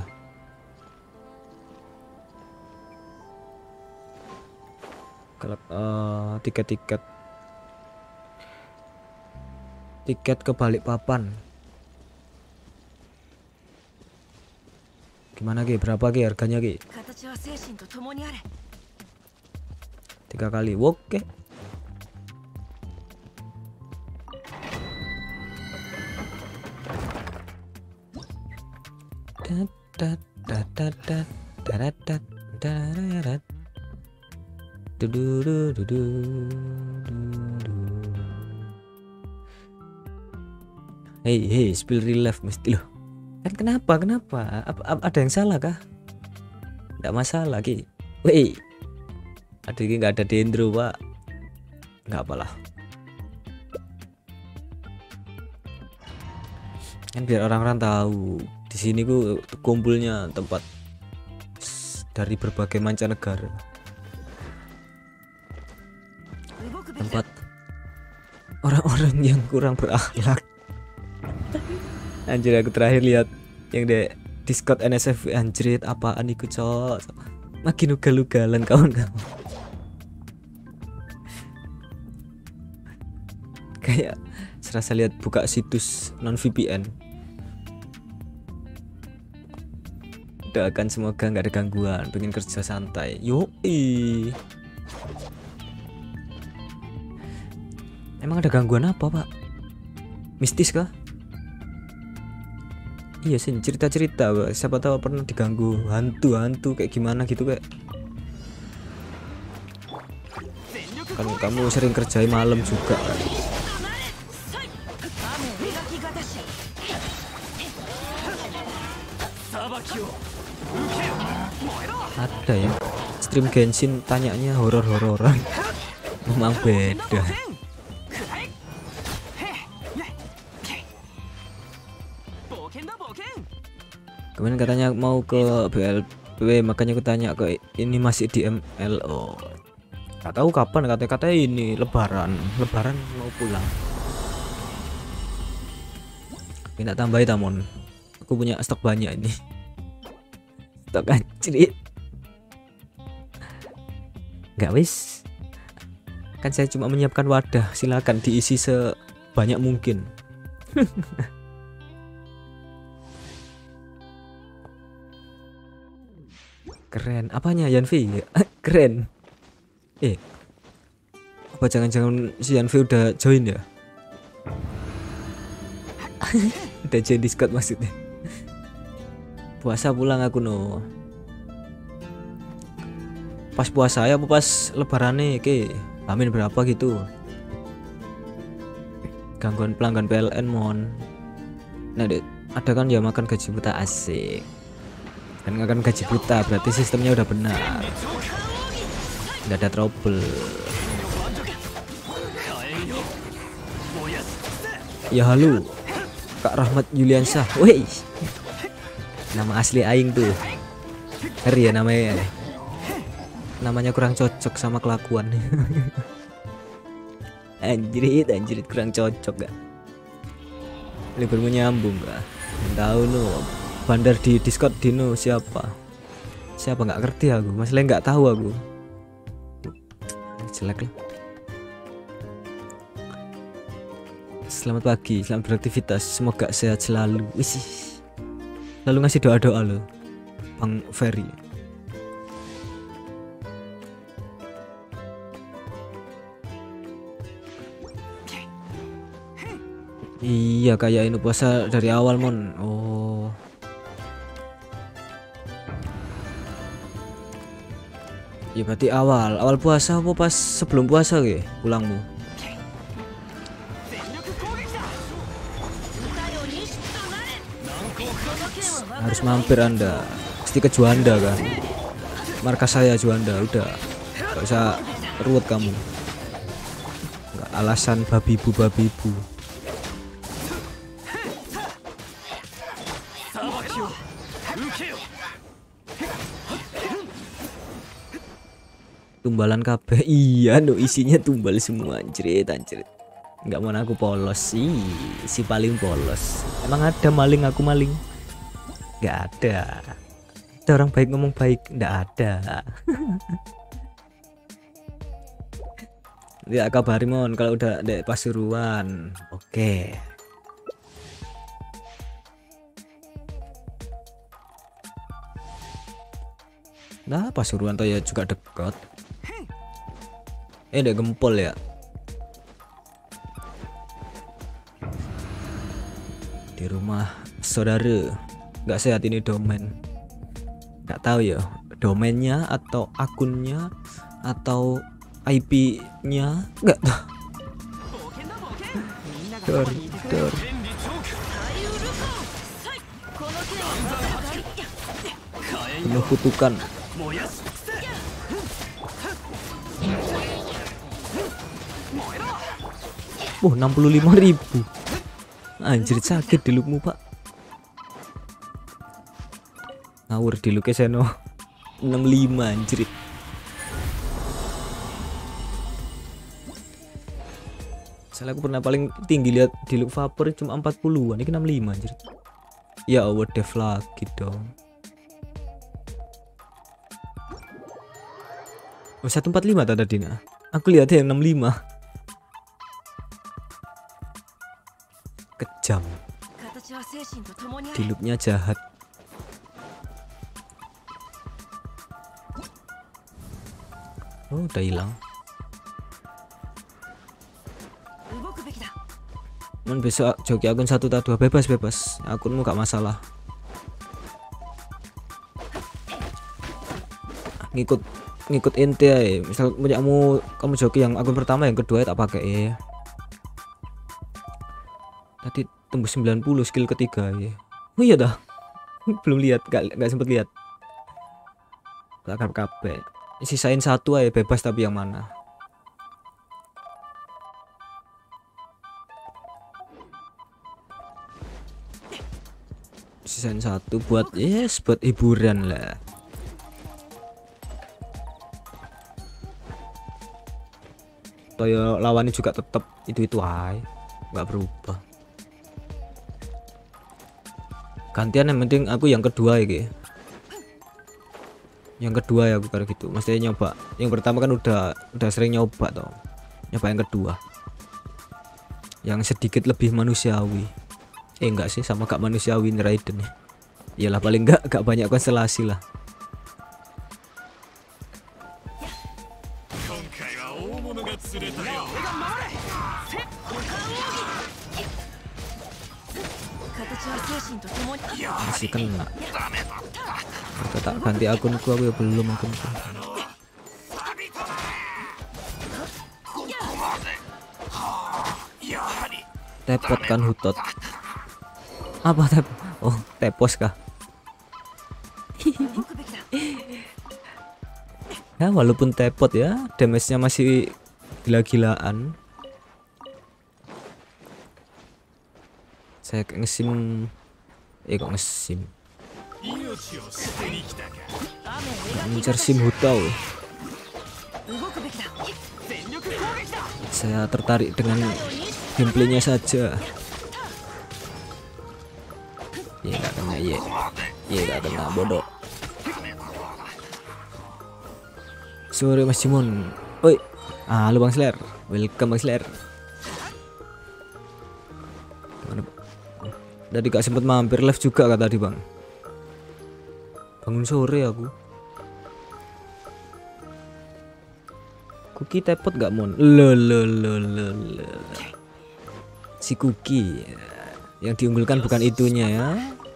Kalau tiket ke Balikpapan gimana Ki? Berapa Ki harganya Ki? 形は精神と共にあれ。 3 kali. Oke. Hey, spill real life mesti loh. Kan kenapa? Ada yang salah kah? Nggak masalah Ki. Woi. Aduh ini nggak ada dendro pak. Nggak apalah. Kan biar orang-orang tahu di sini ku kumpulnya tempat dari berbagai mancanegara. Tempat orang-orang yang kurang berakhlak. Anjir aku terakhir lihat yang di Discord NSF anjrit apaan ikut cok. Makin ugal-ugalan kawan-kawan. Kayak serasa lihat buka situs non VPN. Doakan semoga nggak ada gangguan, pengen kerja santai. Yoi. Emang ada gangguan apa pak? Mistis kah? Iya sih cerita-cerita pak. Siapa tahu pernah diganggu hantu kayak gimana gitu kayak. Kan kamu sering kerjain malam juga kan? Ada ya stream Genshin tanyanya horor-hororan. Memang beda. Kemarin katanya mau ke BLP, makanya aku tanya ke ini masih di MLO. Gak tahu kapan, katanya ini lebaran mau pulang. Minta tambahin tamon. Aku punya stok banyak ini. Stok anjrit. Gak wis. Kan saya cuma menyiapkan wadah, silakan diisi sebanyak mungkin. Keren. Apanya Yanvi? Keren. Apa jangan-jangan si Yanvi udah join ya? Udah join Discord maksudnya. Puasa pulang aku no. Pas puasa ya apa pas lebaran nih ke amin berapa gitu. Gangguan pelanggan PLN mon. Nah ada kan ya makan gaji buta, asik. Dan akan gaji buta berarti sistemnya udah benar. Tidak ada trouble. Ya halo Kak Rahmat Yuliansyah. Woi, nama asli aing tuh Heri ya namanya. Namanya kurang cocok sama kelakuan. Anjrit kurang cocok gak? Libur menyambung gak? Tahu no. Bandar di Discord Dino siapa nggak ngerti aku, masalahnya nggak tahu aku. Jelek lah. Selamat pagi, selamat beraktivitas, semoga sehat selalu. Wih, lalu ngasih doa lo Bang Ferry. Iya kayak ini puasa dari awal mon. Oh. Ya berarti awal puasa apa pas sebelum puasa ke pulangmu? Harus mampir Anda. Pasti ke Juanda kan. Markas saya Juanda udah. Gak usah ruwet kamu. Gak alasan babi-bu. Tumbalan kabeh. Iya no, isinya tumbal semua anjrit. Nggak mau aku polos sih, si paling polos. Emang ada maling aku maling? Nggak ada. Ada orang baik ngomong baik? Nggak ada. Ya kabari mon kalau udah dek Pasuruan. Oke. Nah Pasuruan tuh ya juga dekat. Dek Gempol ya. Di rumah saudara. Nggak sehat ini domain. Nggak tahu ya domainnya atau akunnya atau IP-nya. Nggak tahu. Dor. Penuh kutukan. 65.000. Anjir sakit di lookmu pak. Ngawur di looknya seno. 65 anjir. Soalnya aku pernah paling tinggi lihat di look vapor cuma 40-an. Ini 65 anjir. Ya Allah dev lagi dong. Oh 145 tadi nah. Aku lihatnya 65. Kejam. Di loopnya jahat. Oh udah hilang. Men besok joki akun 1 atau 2 bebas. Akunmu gak masalah. Ngikut ente ya. Misal kamu joki yang akun pertama, yang kedua ya tak pakai ya. Tadi tembus 90 skill ketiga ya. Oh iya dah. Belum lihat, gak sempet lihat. Lakap kabeh. Sisain 1 aja bebas tapi yang mana? Sisain 1 buat buat hiburan lah. Toyo lawannya juga tetap itu aja, nggak berubah. Gantian yang penting aku yang kedua ya. Yang kedua ya aku kayak gitu. Maksudnya nyoba. Yang pertama kan udah sering nyoba toh. Nyoba yang kedua. Yang sedikit lebih manusiawi. Enggak sih, sama gak manusiawi Raiden ya. Iyalah paling gak banyak konstelasi lah. 形は精神と共に masih kena. Atau tak ganti akunku, aku ya belum akunku. Tepot kan hutot. Apa tep? Oh, tepos kah? 動くべきだ Ya walaupun tepot ya, damage-nya masih gila-gilaan. Saya ngesim, kok ngesim. 命を捨てに来たか。 Ngincar sim hutau. 動くべきだ全力攻撃だ。 Saya tertarik dengan gameplaynya saja. Iya nggak kena, iya nggak kena, bodoh. Sore Mas Jimon. Oi. Halo Bang Sler. Welcome Bang Sler. Mana, tadi gak sempet mampir live juga kata tadi Bang. Bangun sore aku. Kuki tepot gak mon? Lo. Si Kuki yang diunggulkan bukan itunya ya.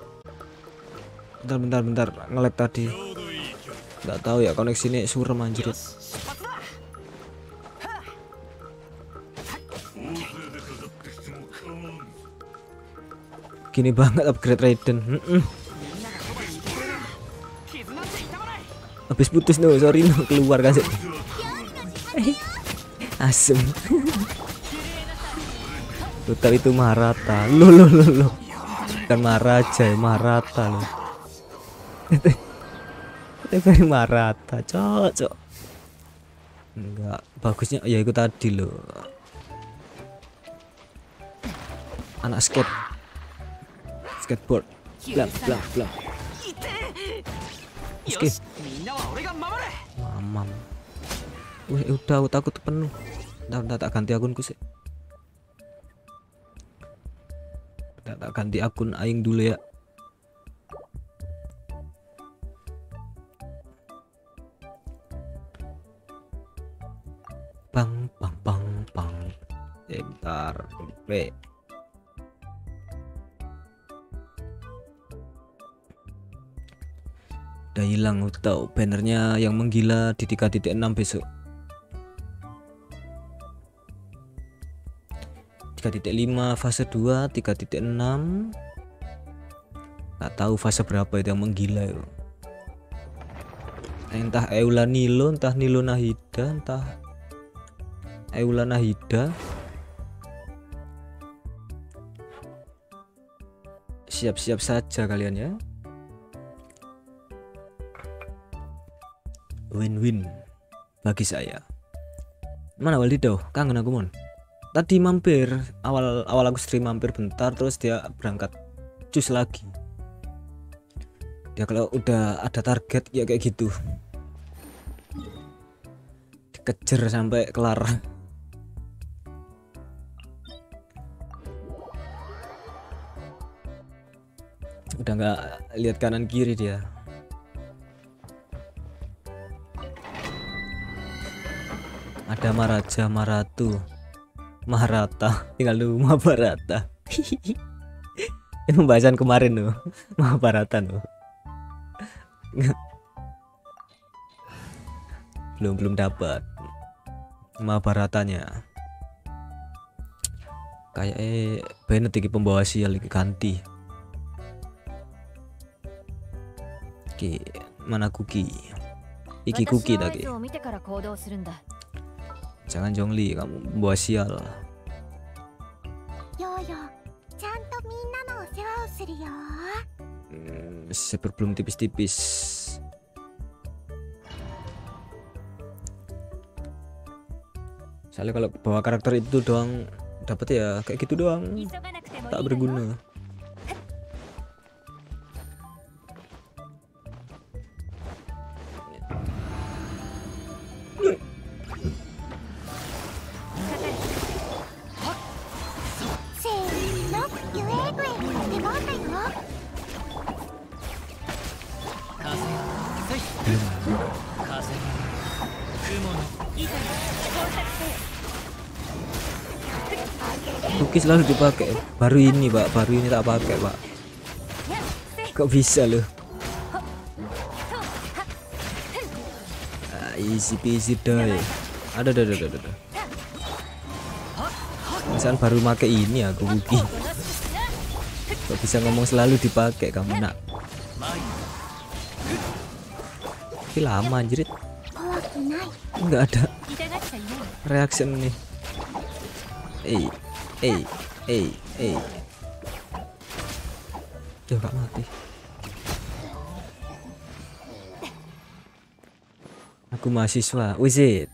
Bentar nge-lag tadi. Nggak tahu ya, koneksi ini surem anjir. Gini banget upgrade Raiden. Habis putus no, sorry no, keluar kan sih. Asem. Total itu Maharata. Lo. Bukan Maharaja, Maharata lo. Dari Maharata, cocok. Enggak, bagusnya ya itu tadi loh. Anak skateboard. Blam. Oke. みんなは俺が守れ。 Mamam. Wih, udah aku takut penuh. Ntar tak ganti akunku sih. Tak ganti akun aing dulu ya. Bang. Bentar, play. Udah hilang tahu bannernya yang menggila di 3.6 besok. 3.5 fase 2, 3.6. Nggak tahu fase berapa itu yang menggila itu. Entah Eula Nilo, entah Nilo Nahida, entah Eula Nahida. Siap-siap saja kalian ya. Win-win bagi saya. Mana Waldido? Kangen aku mon. Tadi mampir awal aku stream mampir bentar, terus dia berangkat cus lagi. Dia kalau udah ada target ya kayak gitu, dikejar sampai kelar. Udah nggak lihat kanan kiri dia. Ada Maharaja, Maratu, Maharata, tinggal lu Mahabharata. Ini pembahasan kemarin loh, Mahabharata loh. belum dapat Mahabharatanya. Kayak Bennett iki pembawa sial iki ganti. Oke, mana Kuki? Iki Kuki lagi. Jangan jongli, kamu pembawa sial. Sebelum tipis-tipis. Soalnya kalau bawa karakter itu doang dapat ya kayak gitu doang, tak berguna. Kuki selalu dipakai. Baru ini pak, baru ini tak pakai pak. Kok bisa loh? Easy peasy deh. Ada. Misal baru pakai ini aku Kuki. Kok bisa ngomong selalu dipakai kamu nak? Tapi lama anjir. Enggak ada reaction nih. Tuh gak mati. Aku mahasiswa. Wizard.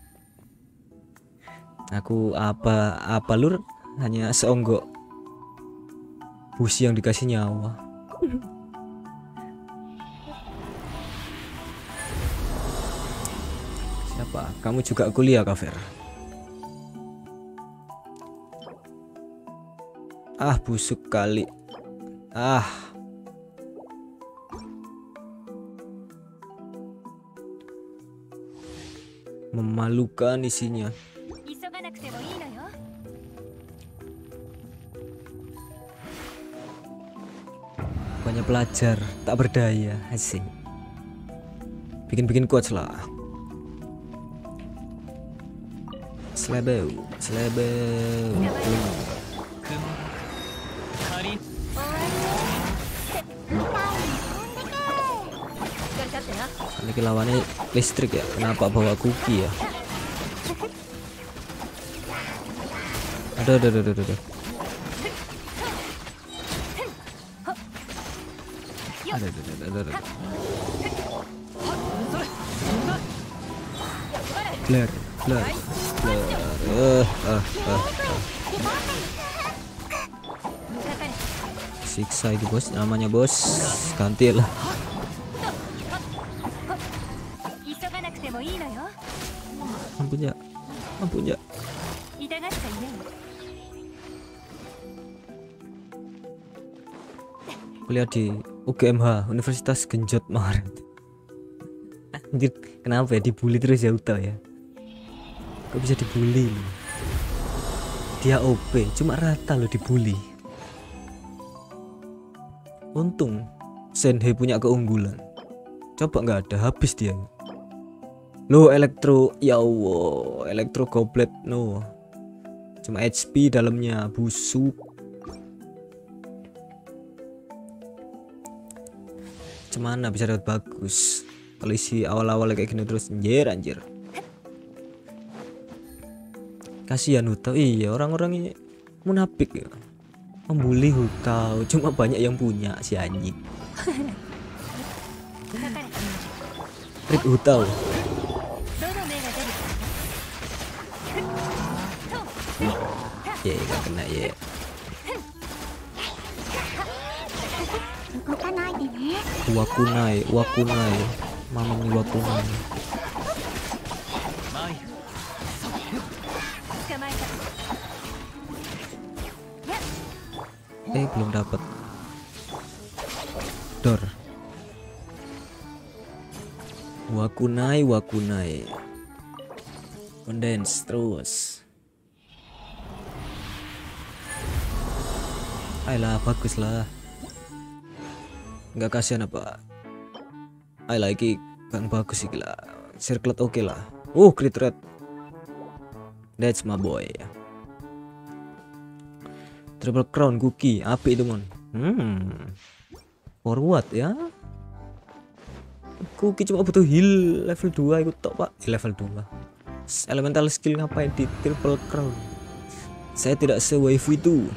Aku apa lur? Hanya seonggok busi yang dikasih nyawa. Siapa? Kamu juga kuliah, Kaver? Ah, busuk kali. Ah. Memalukan isinya. Banyak pelajar, tak berdaya, asing. Bikin quotes lah. Slebeu. Ini lawannya listrik ya. Kenapa bawa Kuki ya? Ada. Blur. Siksa itu bos, namanya bos. Ganti lah. Ampun ya. Kuliah di UGMH, Universitas Genjot Maret. Anjir, kenapa ya dibully terus ya Uta ya? Kok bisa dibully? Dia OP, cuma rata loh dibully. Untung Senhei punya keunggulan. Coba nggak ada, habis dia. Lo elektro, ya Allah, elektro goblet no. Cuma HP dalamnya busuk. Cemana bisa dapat bagus kalau isi awal-awal kayak gini terus anjir. Kasihan Hutao. Iya, orang-orang ini munafik ya. Membuli Hutao, cuma banyak yang punya si anjing. Rip Hutao. Gak kena ya. Wakunai. Mamami Wakunai. Belum dapat. Dor. Wakunai. Condense terus. Ayolah, bagus lah. Nggak kasihan apa? Ayolah, iki kan bagus sih lah. Circlet oke lah. Crit red. That's my boy. Triple crown Kuki, api itu mon. Forward ya. Kuki cuma butuh heal level 2 ikut tok pak. Level 2. Elemental skill ngapain di triple crown? Saya tidak se-waifu itu.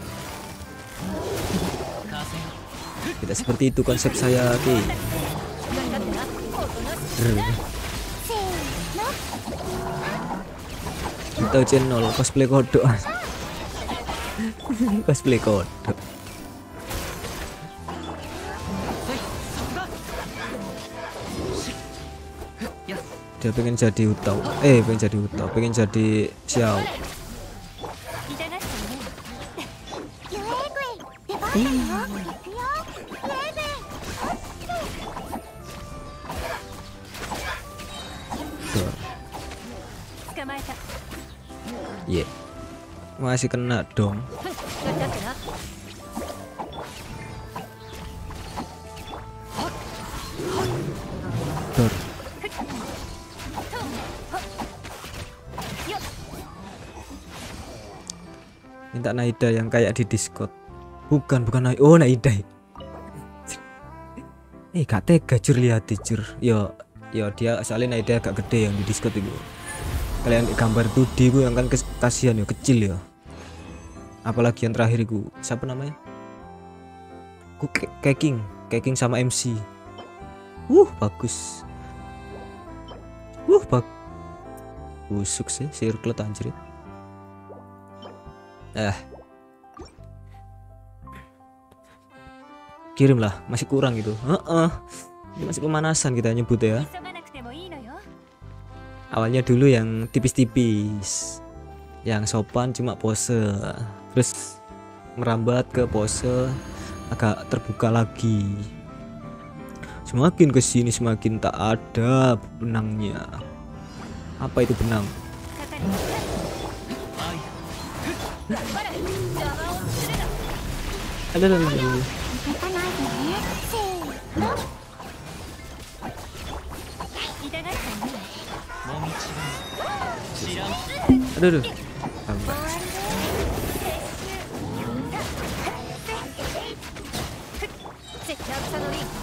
Tidak seperti itu konsep saya, Ki. Kita channel cosplay kodok. Cosplay kodok. Dia pengen jadi Hutao. Pengen jadi Xiao. 捕まえた Ye. Masih kena dong. ふんちょっとな Dor. Minta Naida yang kayak di Discord. Bukan Naida. Oh, Naida. Gak tega jur lihat jur. Yo dia soalnya Naida agak gede yang di Discord itu. Kalian gambar 2D gue yang kan kasihan ya, kecil ya. Apalagi yang terakhir gue siapa namanya? Gue Keking sama MC. Bagus. Busuk sih circle anjir. Kirimlah, masih kurang gitu. Ini masih pemanasan kita nyebut ya. 急がなくてもいいのよ Awalnya dulu yang tipis-tipis, yang sopan cuma pose, terus merambat ke pose agak terbuka lagi. Semakin kesini semakin tak ada benangnya. Apa itu benang? かかるほら邪魔をするな Ada. 行かないでねせーの痛がったね Aduh. 終わりね撤収せラクサのリン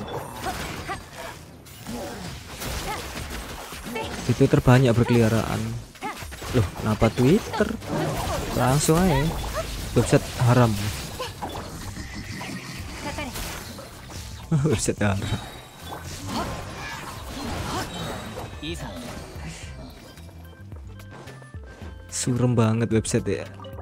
Di Twitter banyak berkeliaran. Loh, kenapa Twitter? Langsung aja. Website haram. かかれ Website haram. いいさ Surem banget website ya.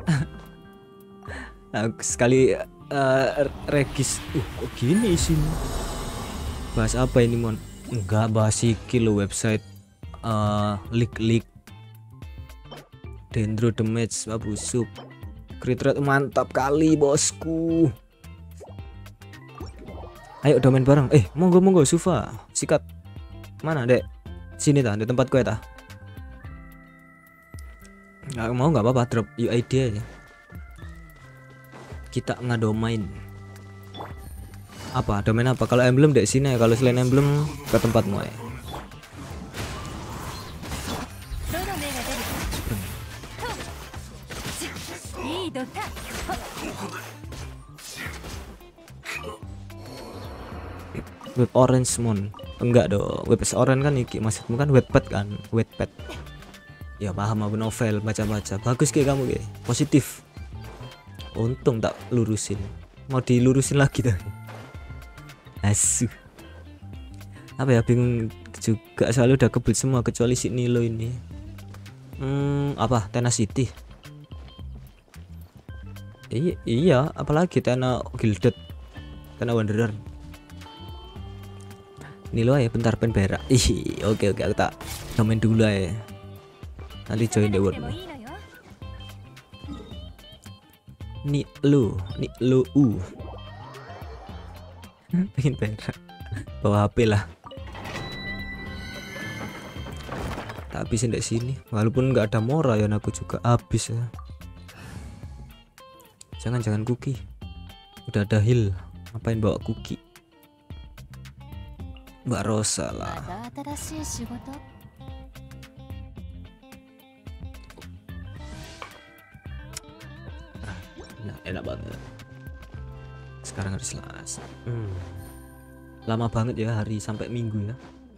Sekali regis. Kok gini isinya? Bahas apa ini, Mon? Enggak bahas skill lo website. Leak Dendro damage busuk. Crit rate mantap kali bosku. Ayo udah main bareng. Monggo Sufa. Sikat. Mana, Dek? Sini tah, di tempat gue tah. Nggak mau nggak apa-apa, drop UID aja. Kita ngadomain. Apa? Domain apa? Kalau emblem dek sini ya. Kalau selain emblem ke tempatmu ya. どの目が出るかいいドタ Web orange mon. Enggak dong. Web orange kan iki maksudmu kan webpad kan? Webpad. Ya paham aku, novel baca-baca. Bagus kayak kamu kayak positif. Untung tak lurusin. Mau dilurusin lagi dah. Asu. Apa ya, bingung juga soalnya udah kebel semua kecuali si Nilo ini. Apa Tenacity? Iya, apalagi Tena Gilded, Tena Wanderer. Nilo ya bentar pen berak. Oke aku tak domain dulu ya. Nanti join the world. もいいのよ Nilo pengen berak. Bawa HP lah. Tak habisin dari sini. Walaupun nggak ada Mora ya, aku juga habis ya. Jangan Kuki. Udah ada heal. Ngapain bawa Kuki? Mbak Rosa lah. また新しい仕事 Nah, enak banget. Sekarang hari Selasa. Lama banget ya hari sampai Minggu ya.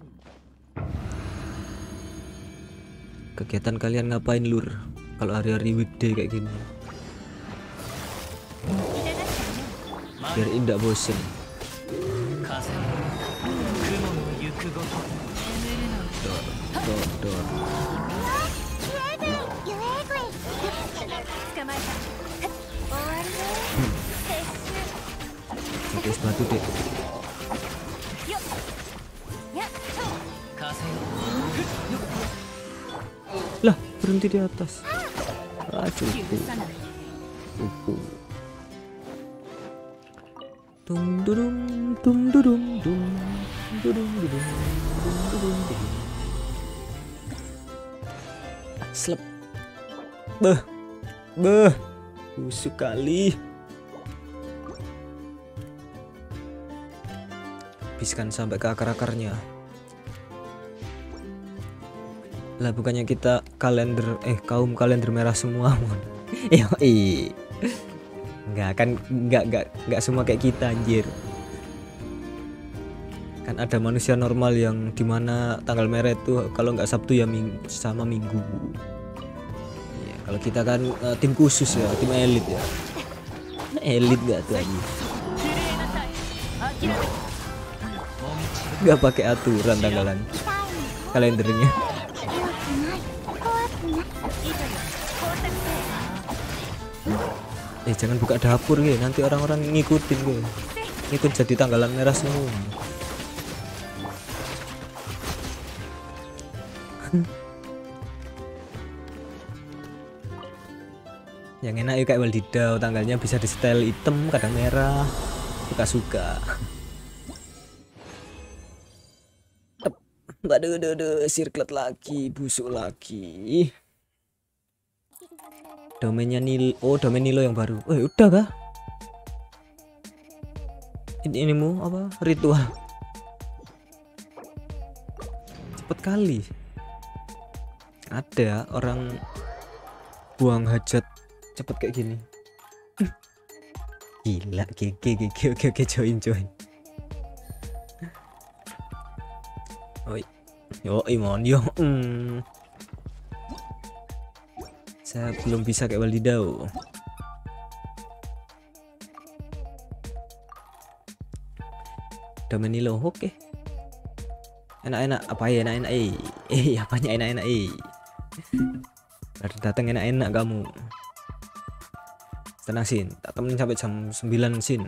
Kegiatan kalian ngapain lur? Kalau hari-hari weekday kayak gini, 痛がったね biar indah bosen. 風雲の行くごと Dor. 捕まえた終わりね撤収 Pakai sepatu deh. よっやっ風 Lah berhenti di atas. Cukup. 許さない Tung dudung tung dudung dung dudung dudung dung dudung dudung. Slep. Beh. Beh. Busuk kali. Habiskan sampai ke akar-akarnya. Lah bukannya kita kaum kalender merah semua, mon. Enggak kan, enggak semua kayak kita anjir. Kan ada manusia normal yang dimana tanggal merah itu kalau nggak Sabtu ya sama Minggu. Ya, kalau kita kan tim khusus ya, tim elit ya. Elit gak tuh anjir. Nggak pakai aturan tanggalan kalendernya. Jangan buka dapur gitu, nanti orang-orang ngikutin gitu. Ngikut jadi tanggalan merah semua. Yang enak ya kayak Waldidau, tanggalnya bisa di setel hitam, kadang merah, suka-suka. Aduh, sirklet lagi, busuk lagi. Domainnya domain Nilo yang baru. Udah kah? Ini mu apa? Ritual. Cepet kali. Ada orang buang hajat cepet kayak gini. Gila, oke, join. Mon. Saya belum bisa kayak Waldidau. Domain Nilo, oke. Enak-enak, apa ya enak-enak apanya enak-enak Baru datang enak-enak kamu. Tenang Sin, tak temenin sampai jam 9 Sin.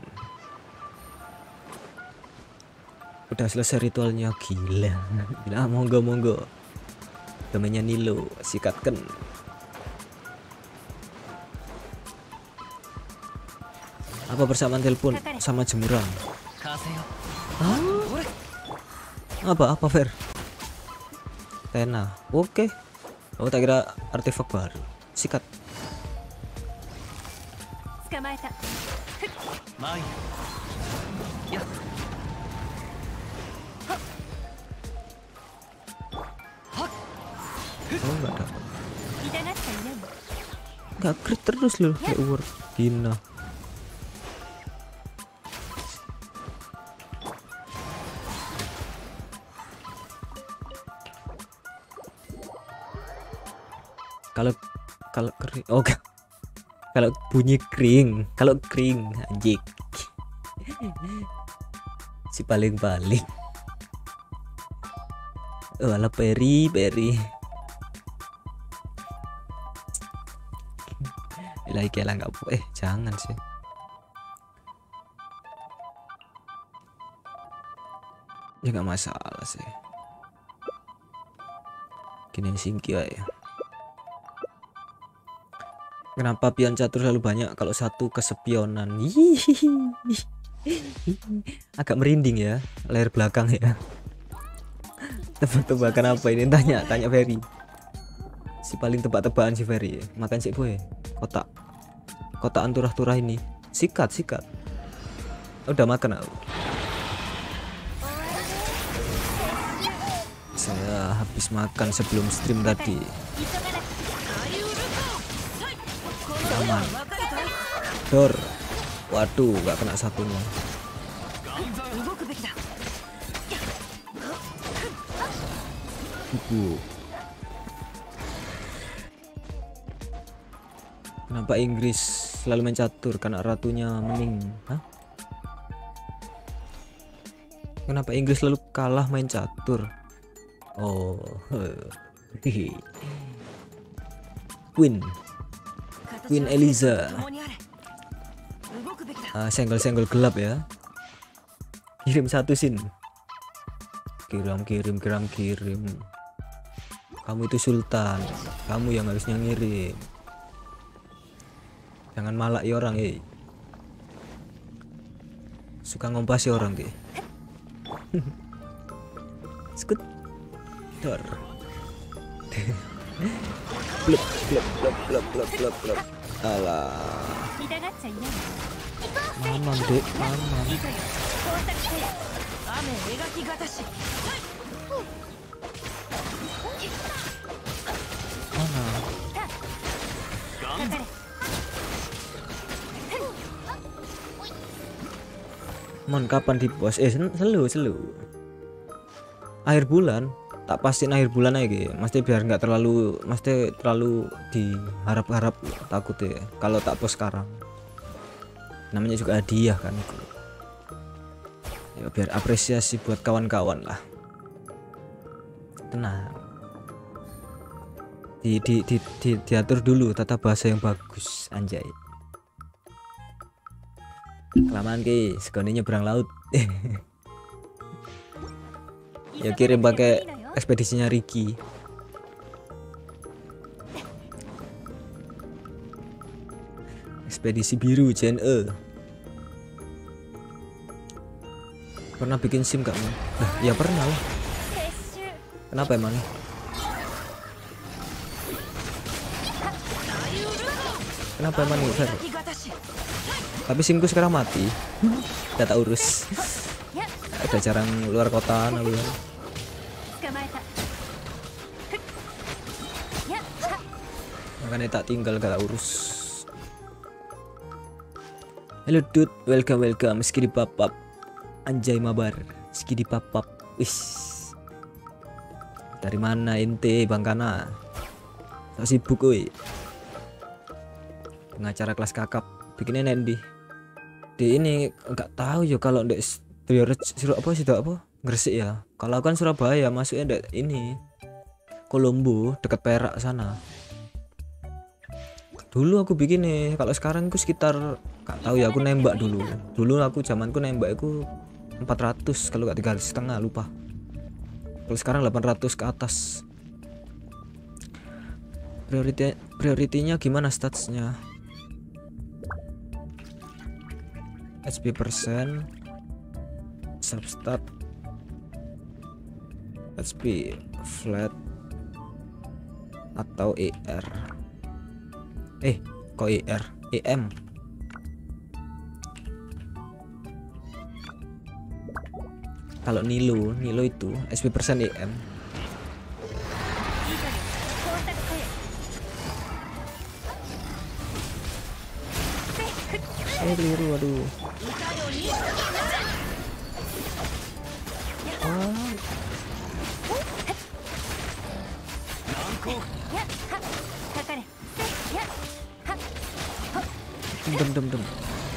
Udah selesai ritualnya, gila. Monggo. Domainnya Nilo, sikatkan. Apa persamaan telepon sama jemuran? Apa Fer? Tena, oke. Oh, tak kira artefak baru. Sikat. Oh, enggak ada. Enggak crit terus loh, kayak war Gina. Kalau kering, kalau bunyi kering, kalau kering anjing. Si paling ala peri lagi lah nggak jangan sih. Ya nggak masalah sih, gini singki ya. Kenapa pion catur selalu banyak kalau satu kesepionan? Agak merinding ya, layar belakang ya. Tebak-tebakan apa ini? Tanya Ferry. Si paling tebak-tebakan si Ferry. Makan sih boy. Kotaan turah-turah ini. Sikat. Udah makan aku. Saya habis makan sebelum stream tadi. Aman. Dor. Waduh, gak kena satunya. Kenapa Inggris selalu main catur? Karena ratunya mening. Hah? Kenapa Inggris selalu kalah main catur? Oh. Queen Eliza. Senggol gelap ya. Kirim satu Sin. Kirim. Kamu itu sultan. Kamu yang harusnya ngirim. Jangan malak ya orang suka ngompasi orang Skut. Dor. blep blep blep blep blep blep blep. Alah, 痛がっちゃいない。 mamam dek, mamam. いいぞよ。工作せよ。 雨描きがたし Mana? かかれ。 Mon kapan di pos? Selu. Akhir bulan. Tak pastiin akhir bulan aja. Mesti biar nggak terlalu, mesti terlalu diharap-harap takutnya. Kalau tak pos sekarang. Namanya juga hadiah kan itu. Ya biar apresiasi buat kawan-kawan lah. Tenang. Diatur dulu tata bahasa yang bagus, anjay. Kelamaan ki, sekali nyebrang laut. Ya kirim pakai ekspedisinya Ricky. Ekspedisi biru JNE. Pernah bikin SIM gak? Nah, ya pernah lah. 撤収。 Kenapa emangnya? Kenapa emang nih, Fer? 描きがたし Tapi SIMku sekarang mati. Udah tak urus. Udah jarang luar kota aku kan. 捕まえた。やっはっ。 Makanya tak tinggal gak tak urus. Halo dude, welcome Skidi Papap. Anjay mabar, Skidi Papap. Wis. Dari mana ente Bang Kana? So sibuk woi. Pengacara kelas kakap bikinnya Nendi. Di ini enggak tahu ya kalau ndek Gresik ya. Kalau kan Surabaya masuknya ndek ini Kolombo dekat Perak sana. Dulu aku bikin nih, kalau sekarang aku sekitar gak tahu ya, aku nembak dulu. Dulu aku zamanku nembak aku 400 kalau gak 3,5 lupa. Kalau sekarang 800 ke atas. Prioritinya gimana statusnya? HP persen, substat, HP flat atau ER. Kok ER? EM. Kalau Nilo itu SP persen EM. いいぞよ。工作せよ。 Keliru, aduh. Oh, やっはっ。かかれ。やっはっ。 dem.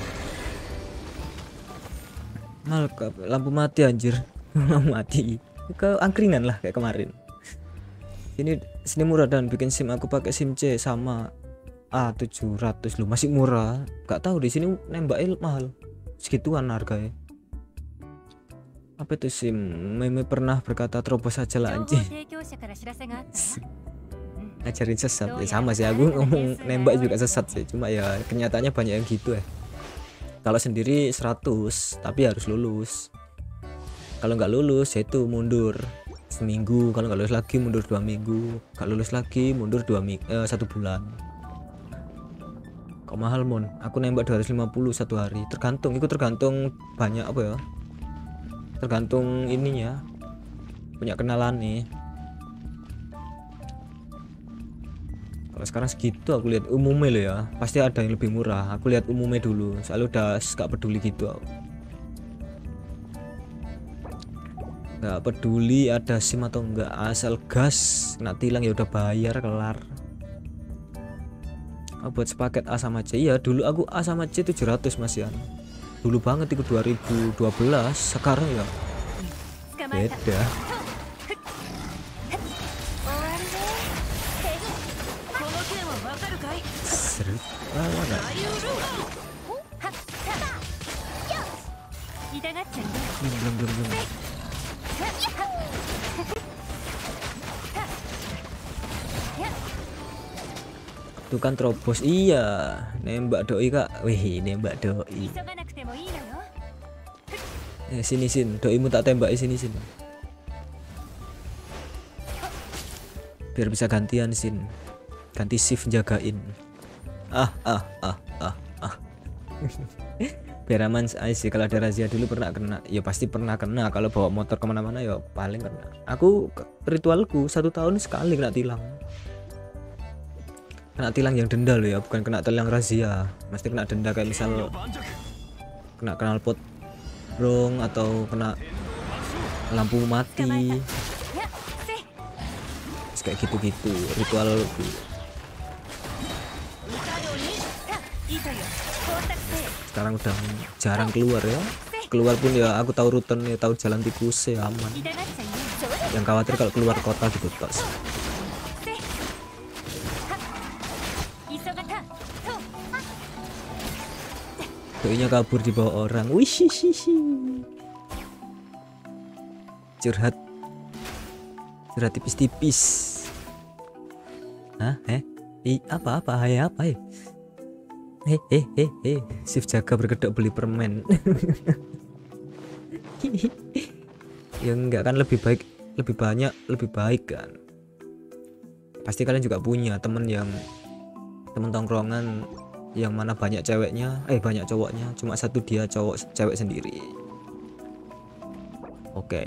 Lampu mati anjir. Lampu mati. Ke angkringan lah kayak kemarin. Sini murah dan bikin SIM aku pakai SIM C sama A700 loh, masih murah. Gak tahu di sini nembaknya mahal. Segituan harganya. Apa itu SIM? Meme pernah berkata terobos aja lah 情報 anjing. 提供者から知らせがあったわ。 Ngajarin sesat ya, sama sih aku ngomong nembak juga sesat sih, cuma ya kenyataannya banyak yang gitu ya. Kalau sendiri 100 tapi harus lulus. Kalau nggak lulus ya itu mundur seminggu, kalau nggak lulus lagi mundur 2 minggu, nggak lulus lagi mundur 1 bulan. Kok mahal mon? Aku nembak 250 satu hari, tergantung banyak apa ya, tergantung ininya, punya kenalan nih. Kalau sekarang segitu aku lihat umumnya loh ya, pasti ada yang lebih murah. Aku lihat umumnya dulu, soalnya udah gak peduli gitu aku. Gak peduli ada SIM atau enggak, asal gas kena tilang ya udah bayar kelar. Buat sepaket A sama C, iya dulu aku A sama C 700 masihan. Dulu banget itu 2012, sekarang ya 捕まえた。 beda. 終わりね。 この件はわかるかい Seret. Wah, enggak. はっ。痛がっちゃいない。 Belum. Itu kan terobos, iya nembak doi kak, wih nembak doi. 急がなくてもいいのよ。 Sini doimu tak tembak sini. Biar bisa gantian sin. ganti shift jagain. Ah. Biar aman sih. Kalau ada razia dulu pernah kena, ya pasti pernah kena. Kalau bawa motor kemana-mana ya paling kena. Aku ritualku 1 tahun sekali kena tilang. Kena tilang yang denda loh ya, bukan kena tilang razia. Mesti kena denda kayak misal kena knalpot brong atau kena lampu mati. Terus kayak gitu-gitu ritualku. Sekarang udah jarang keluar ya. Keluar pun ya aku tahu rutenya, tahu jalan tikus ya aman. Yang khawatir kalau keluar kota gitu tos. Kayaknya kabur di bawah orang. Wih, curhat tipis-tipis. Hah? Apa? Hai apa? Shift jaga berkedok beli permen. Ya enggak kan, lebih banyak lebih baik kan. Pasti kalian juga punya temen tongkrongan yang mana banyak ceweknya, banyak cowoknya, cuma satu dia cewek sendiri. Oke.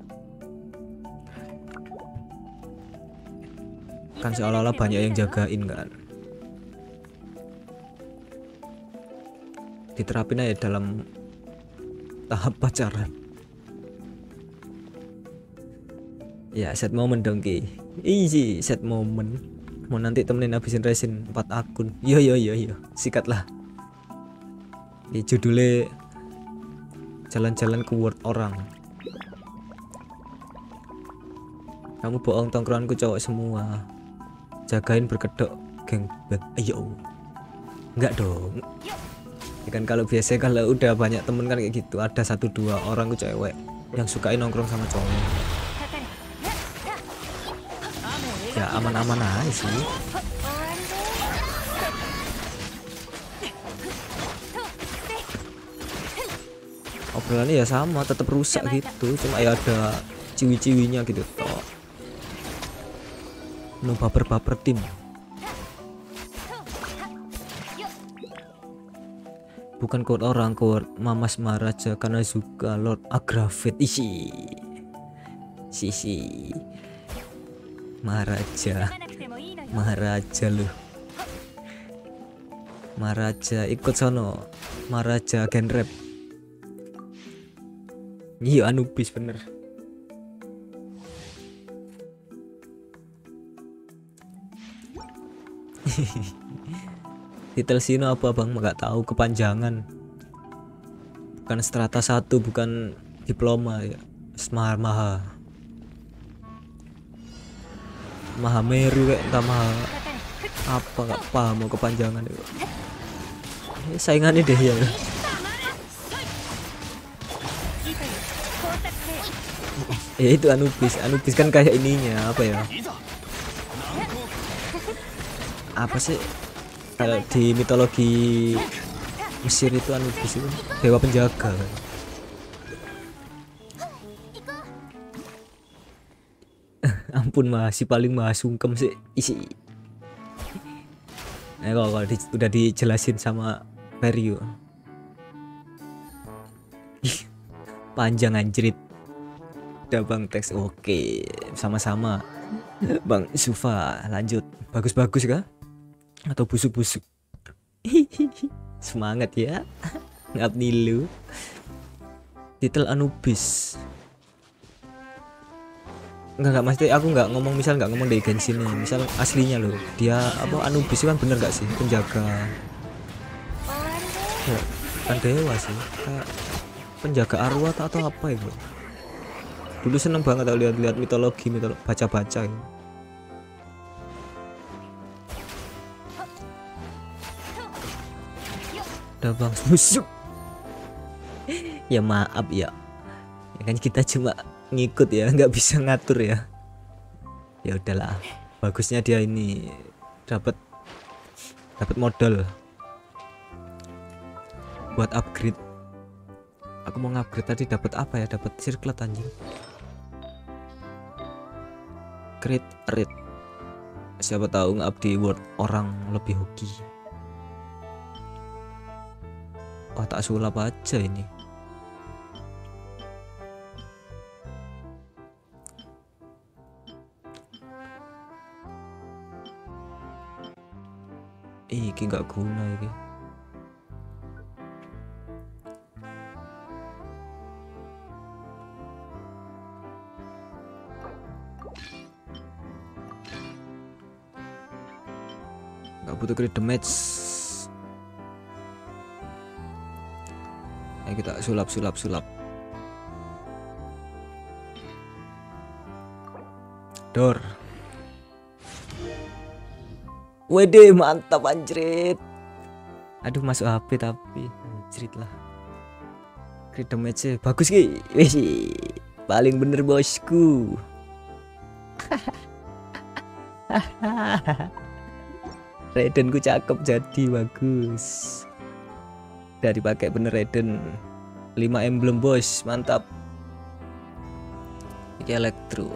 Kan seolah-olah banyak yang jagain kan. Diterapin aja dalam tahap pacaran. Ya set momen dong Ki. Easy set momen. Mau nanti temenin habisin resin 4 akun. Yo sikatlah. Ini judulnya jalan-jalan ke world orang. Kamu bohong, tongkronganku cowok semua. Jagain berkedok geng. Ayo. Enggak dong. Ya kan kalau biasanya kalau udah banyak temen kan kayak gitu, ada 1-2 orang tuh cewek yang sukain nongkrong sama cowok. Ya aman-aman aja sih. Obrolannya ya sama, tetap rusak gitu, cuma ya ada ciwi-ciwinya gitu toh. No baper tim. Bukan quote orang, quote Mamas Maharaja Kanazuka Lord Agrafit. Isi Maharaja lu. Maharaja ikut sono. Maharaja genrep. Iya Anubis bener. Titel Sino apa bang? Nggak tahu, kepanjangan. Bukan strata 1, bukan diploma ya. Mahameru kayak entah apa, nggak paham mau kepanjangan itu. Saingannya deh ya. Ya itu Anubis kan kayak ininya apa ya? Apa sih? Kalau di mitologi Mesir itu Anubis itu dewa penjaga kan. Ampun masih paling sungkem sih isi. Nah kalau udah dijelasin sama Perio. Panjang anjrit. Udah bang teks oke sama-sama. Bang Sufa lanjut. Bagus-bagus kah? Atau busuk-busuk? Semangat ya. Ngap nilu. Titel Anubis. Enggak mesti aku nggak ngomong, misal nggak ngomong dari Genshin nih, misal aslinya loh dia apa Anubis kan bener gak sih penjaga ya, kan dewa sih kayak penjaga arwah atau apa itu. Dulu seneng banget aku lihat mitologi baca-baca gitu. Udah bang busuk. Ya maaf ya kan kita cuma ngikut ya, nggak bisa ngatur ya. Ya udahlah, bagusnya dia ini dapat modal buat upgrade. Aku mau upgrade tadi dapat apa ya? Dapat circlet anjing. Crit rate. Siapa tahu nge-up di world orang lebih hoki. Wah, tak sulap aja ini. Iki gak guna iki. Gak butuh crit damage. Ayo kita sulap. Dor. Wede, mantap anjrit. Aduh, masuk HP tapi anjrit lah. Crit damage bagus ki. Wih, paling bener bosku. Raidenku cakep jadi bagus. Dari pakai bener Raiden 5 emblem bos, mantap. Ini elektro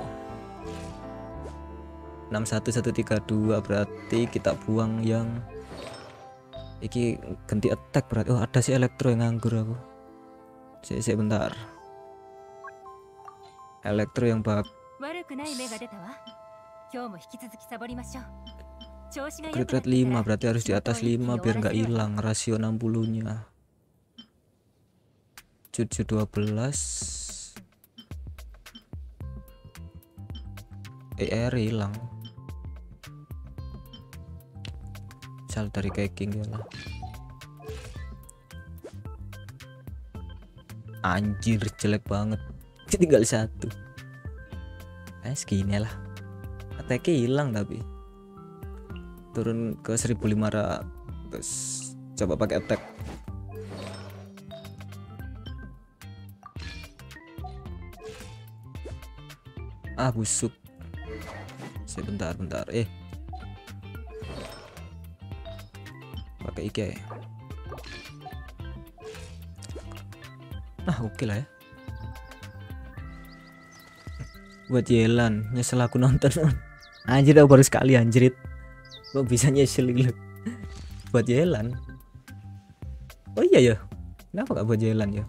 61132 berarti kita buang yang iki ganti attack berarti. Oh, ada si elektro yang nganggur aku. Sik bentar. Elektro yang bak. 悪くない芽が出たわ。今日も引き続きサボりましょう。 Crit rate 5 berarti harus di atas 5 biar nggak hilang rasio 60 nya. Jutsu 12 ER hilang. Misal dari caking ya lah. Anjir jelek banget. Tinggal 1. Segini lah. Attack hilang tapi turun ke 1500. Terus coba pakai attack. Ah, busuk. Sebentar. Pakai Ike. Nah, oke lah ya. Buat Yelan, nyesel aku nonton. Anjir, aku baru sekali anjrit. Kok bisa nyesel gitu buat Yelan? Oh iya ya, kenapa gak buat Yelan ya?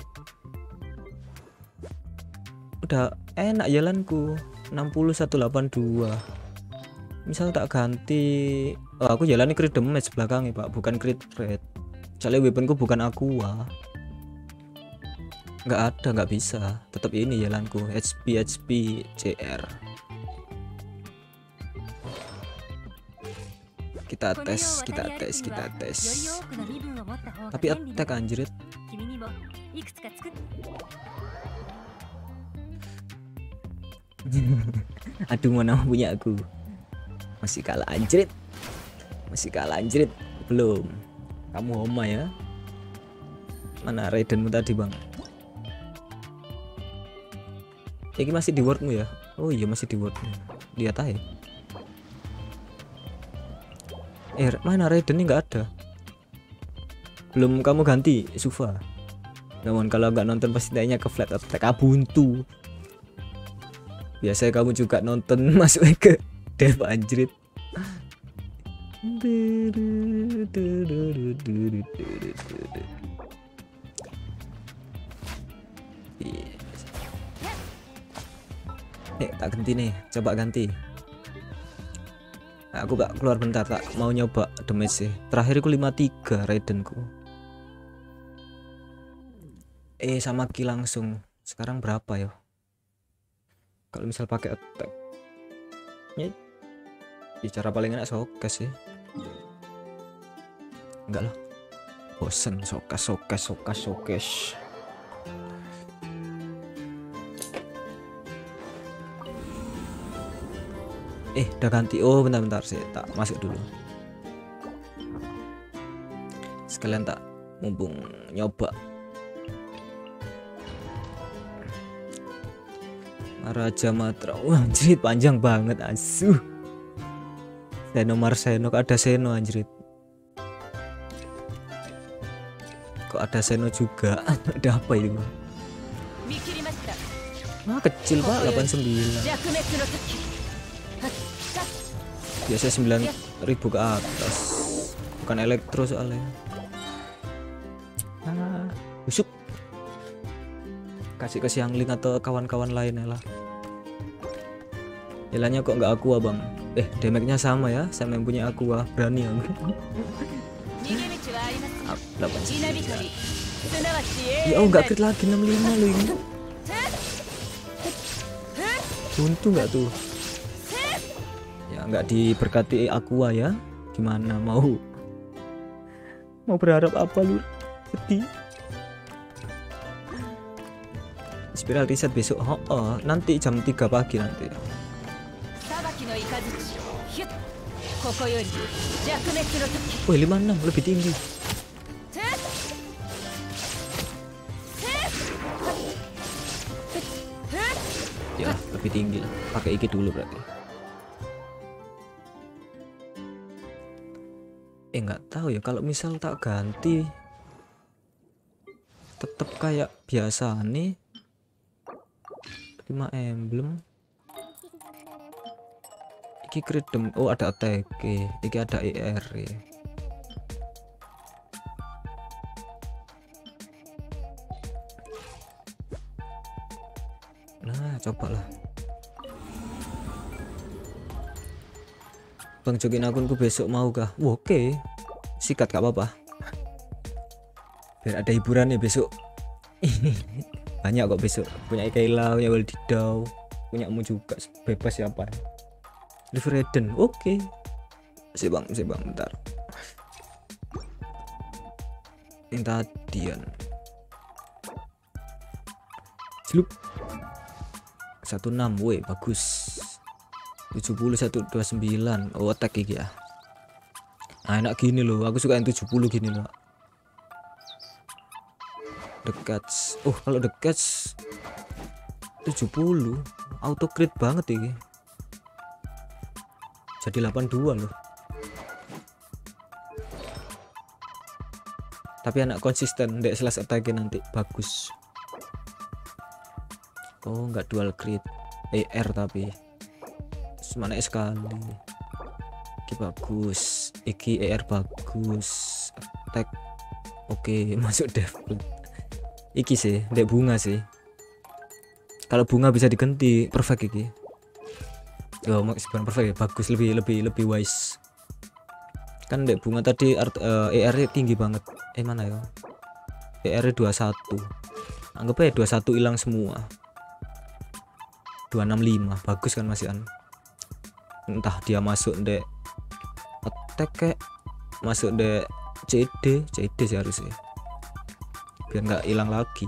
Udah enak Yelanku 60182. Misal tak ganti, oh aku Yelan crit damage belakangnya pak, bukan crit rate. Soalnya weaponku bukan aqua. Nggak ada, nggak bisa. Tetap ini Yelanku HP CR. Kita tes. Tapi attack anjrit. Aduh, mana punya aku. Masih kalah anjrit. Belum. Kamu homa ya. Mana Raidenmu tadi bang? Ini masih di wordmu ya? Oh iya masih di wordmu. Lihat aja. Mana Raiden ini nggak ada. Belum kamu ganti Suva. Namun kalau nggak nonton pasti tanya ke flat attack Ubuntu. Biasanya kamu juga nonton masuk ke dev anjrit. Tak ganti nih, coba ganti. Aku gak keluar bentar, tak mau nyoba damage sih. Terakhir aku 53 Raidenku. Sama Ki langsung. Sekarang berapa ya? Kalau misal pakai attack. Ya, cara paling enak sokas sih. Enggak lah. Bosen sokas. Udah ganti. Oh bentar sih, tak masuk dulu sekalian, tak mumpung nyoba. Raja Matra. Wah anjrit panjang banget asuh. Seno Marsenok, ada Seno anjrit. Kok ada Seno juga? Ada apa itu? Kecil pak, 89. Biasa 9.000 ke atas. Bukan elektro soalnya. Busuk. Kasih ke Xiangling atau kawan-kawan lainnya lah. Jalannya kok nggak aqua bang? Damage-nya sama ya, sama yang punya aqua. Berani aku. 逃げ道はあります 8 稲光すなわち Ya oh nggak crit lagi 65 loh ini. Untung nggak tuh. Ya nggak diberkati aqua ya. Gimana mau berharap apa lu? Sedih. Spiral reset besok. Nanti jam 3 pagi nanti. 裁きの雷ヒュッここより弱滅の時 Wih 56 lebih tinggi. Ya lebih tinggi lah. Pakai iki dulu berarti. Nggak tahu ya kalau misal tak ganti tetap kayak biasa nih. 5 emblem. Iki crit oh ada attack, iki ada ER ya. Nah cobalah Bang, jokin akunku besok mau kah? Oke. Sikat gak apa-apa, biar ada hiburan ya besok. Banyak kok besok, punya Kayla, punya Waldidau, punya mu juga, bebas siapa. River Eden, oke. Si bang, bentar. Yang tadian. Slup. 16, weh bagus. 70 129. Oh attack iki ya. Enak gini loh, aku suka yang 70 gini loh. Dekat. Oh kalau dekat 70 auto crit banget ini. Jadi 82 loh. Tapi anak konsisten, dek slash attack nanti bagus. Oh nggak dual crit, ER tapi semana sekali. Iki bagus, iki ER bagus, attack oke. Masuk default. Iki sih, dek bunga sih. Kalau bunga bisa diganti perfect iki. Oh, bukan perfect ya, bagus, lebih wise. Kan dek bunga tadi ER tinggi banget. Mana ya? ER 21. Anggap aja 21 hilang semua. 265 bagus kan Mas Ian. Entah dia masuk dek attack kayak masuk dek CD sih harusnya. Biar nggak hilang lagi.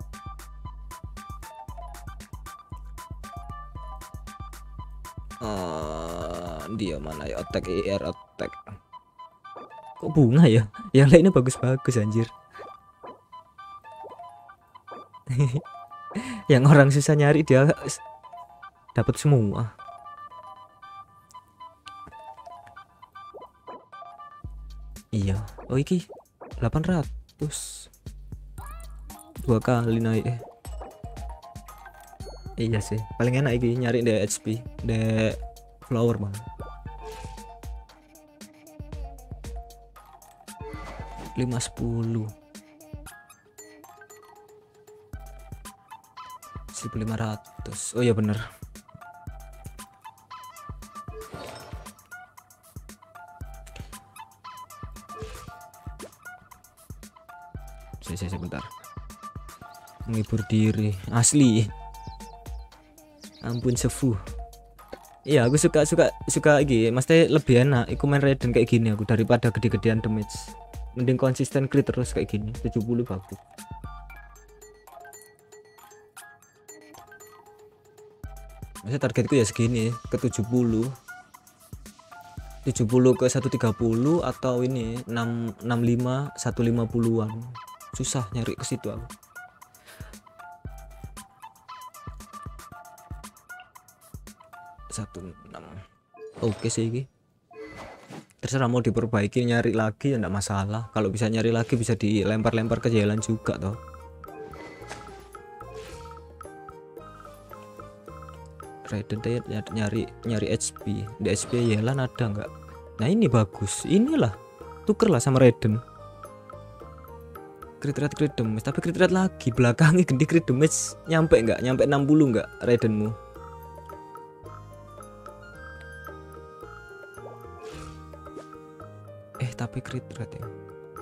Dia mana ya, attack ER attack. Kok bunga ya? Yang lainnya bagus-bagus anjir. Yang orang susah nyari dia dapat semua. Iya. Oh iki 800. 2 kali naik. Iya sih. Paling enak iki nyari di HP, di flower bang. 510. 1500. Oh ya bener. Saya sebentar. Menghibur diri asli. Ampun sefu. Iya aku suka iki. Maksudnya lebih enak aku main Raiden kayak gini aku daripada gede-gedean damage. Mending konsisten crit terus kayak gini. 70 bagus. Maksudnya targetku ya segini ke 70 ke 130 atau ini 65 150-an. Susah nyari ke situ aku. Oke sih ini. Terserah mau diperbaiki, nyari lagi ya enggak masalah. Kalau bisa nyari lagi bisa dilempar-lempar ke jalan juga toh. Raiden tadi nyari HP. Di HP Yelan ada nggak? Nah ini bagus, inilah tukerlah sama Raiden. Crit damage, tapi crit rate lagi belakangnya ganti crit damage nyampe 60 nggak Raidenmu? Tapi crit rate ya.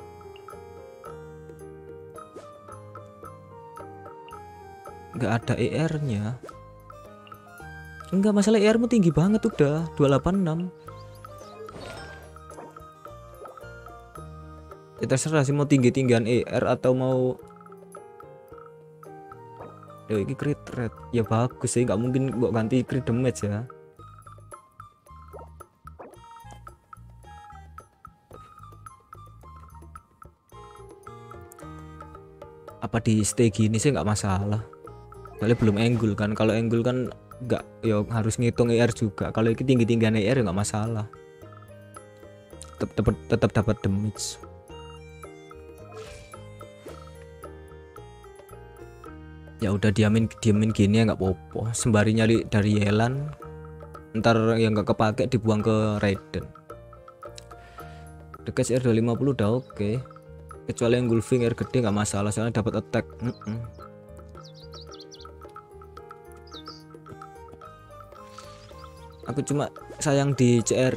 Nggak ada ER nya. Enggak, masalah ER-mu tinggi banget udah 286. Ya terserah sih mau tinggi-tinggian ER atau mau ini crit rate. Ya bagus sih, nggak mungkin buat ganti crit damage ya. Apa di stay gini sih nggak masalah. Soalnya belum angle kan. Kalau angle kan nggak, ya harus ngitung ER juga. Kalau ini tinggi-tinggian ER ya nggak masalah. Tetap dapat damage. Ya udah diamin gini ya nggak popo. Sembari nyari dari Yelan, ntar yang nggak kepake dibuang ke Raiden. Dekat R 250 udah oke. Kecuali yang Gulfing R gede nggak masalah, soalnya dapat attack. Aku cuma sayang di CR.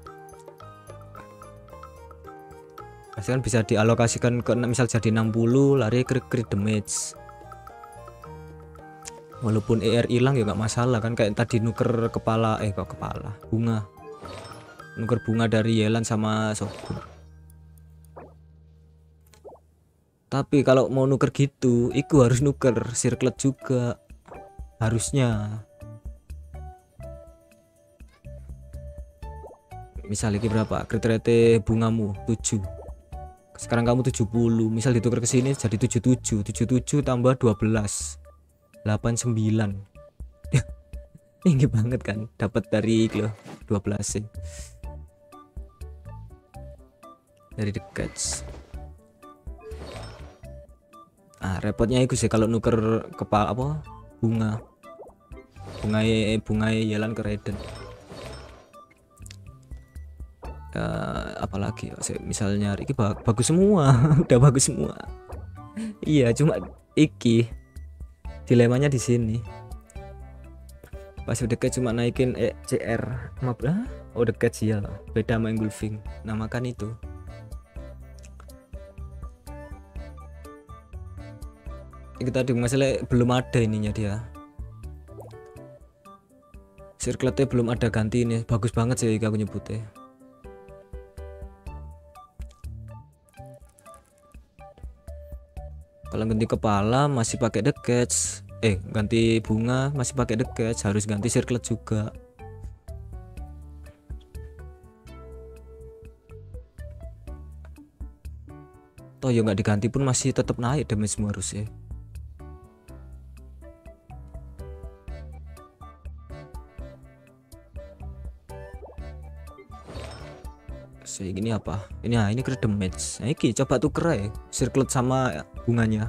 Pasti kan bisa dialokasikan ke misal jadi 60 lari crit damage. Walaupun ER hilang ya nggak masalah kan, kayak tadi nuker bunga. Nuker bunga dari Yelan sama Shogun. Tapi kalau mau nuker gitu, iku harus nuker circlet juga. Harusnya. Misal ini berapa? Crit rate bungamu 7. Sekarang kamu 70. Misal ditukar ke sini jadi 77. 77 tambah 12. 89. Tinggi banget kan? Dapat dari kilo 12 sih. Dari dekat. Repotnya itu sih kalau nuker kepala bunga Yelan ke Raiden. Apalagi misalnya iki bagus semua. Udah bagus semua. Iya, cuma iki dilemanya di sini. Pas udah dekat cuma naikin CR dekat sih ya, beda sama Gulfing. Nah makan itu. Kita tadi masalah belum ada ininya dia. Circletnya belum ada ganti ini. Bagus banget sih aku nyebutnya. Kalau ganti kepala masih pakai the catch. Ganti bunga masih pakai the catch, harus ganti circlet juga. Toh ya nggak diganti pun masih tetap naik damage semua harusnya. Ini apa? Ini crit damage. Nah, ini coba tuker ya, circlet sama bunganya.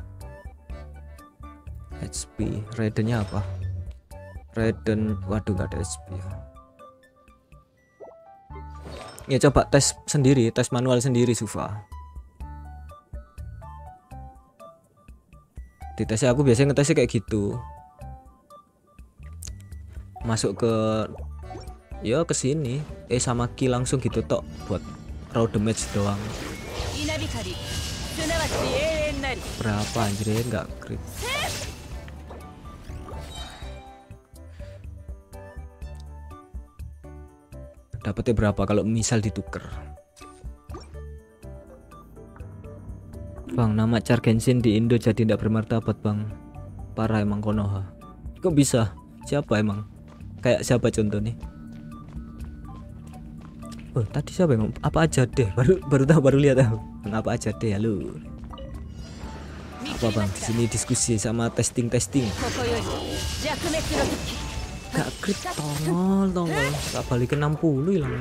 HP Raidennya apa? Raiden, waduh nggak ada HP ya. Ya coba tes sendiri, tes manual sendiri Sufa. Di tesnya aku biasanya ngetesnya kayak gitu. Masuk ke ke sini sama ki langsung gitu tok buat raw damage doang. Berapa anjir nggak crit. Dapatnya berapa kalau misal ditukar? Bang, nama Char Genshin di Indo jadi tidak bermartabat bang. Parah emang Konoha. Kok bisa? Siapa emang? Kayak siapa contoh nih? Tadi siapa yang apa aja deh, baru lihat aku. Apa aja deh ya lu. Apa bang, sini diskusi sama testing. Gak crit, tongol gak balik ke 60 hilang.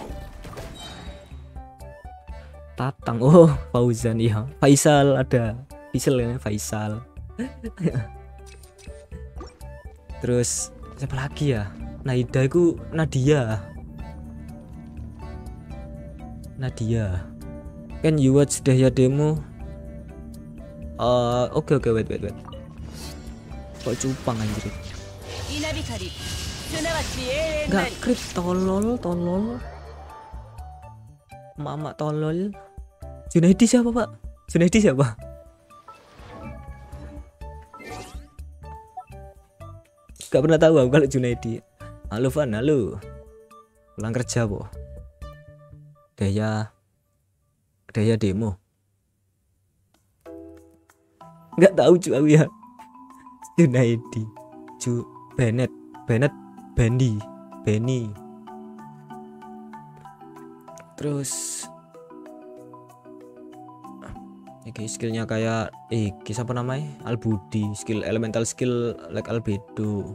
Tatang, Fauzan, iya. Faisal ada, Faisal. Terus Siapa lagi ya? Naida itu Nadia. Can you watch Daya demo? Oke, wait. Kok cupang anjir. 稲光すなわち永遠な Enggak り crit, tolol. Mama tolol. Junaidi siapa, Pak? Junaidi siapa? Gak pernah tahu aku kalau Junaidi. Halo Van, halo. Pulang kerja, po. Daya demo. Nggak tahu cu aku ya. Junaidi, Bennett, Benny. Terus iki skillnya kayak siapa namanya? Albudi, skill elemental skill like albedo.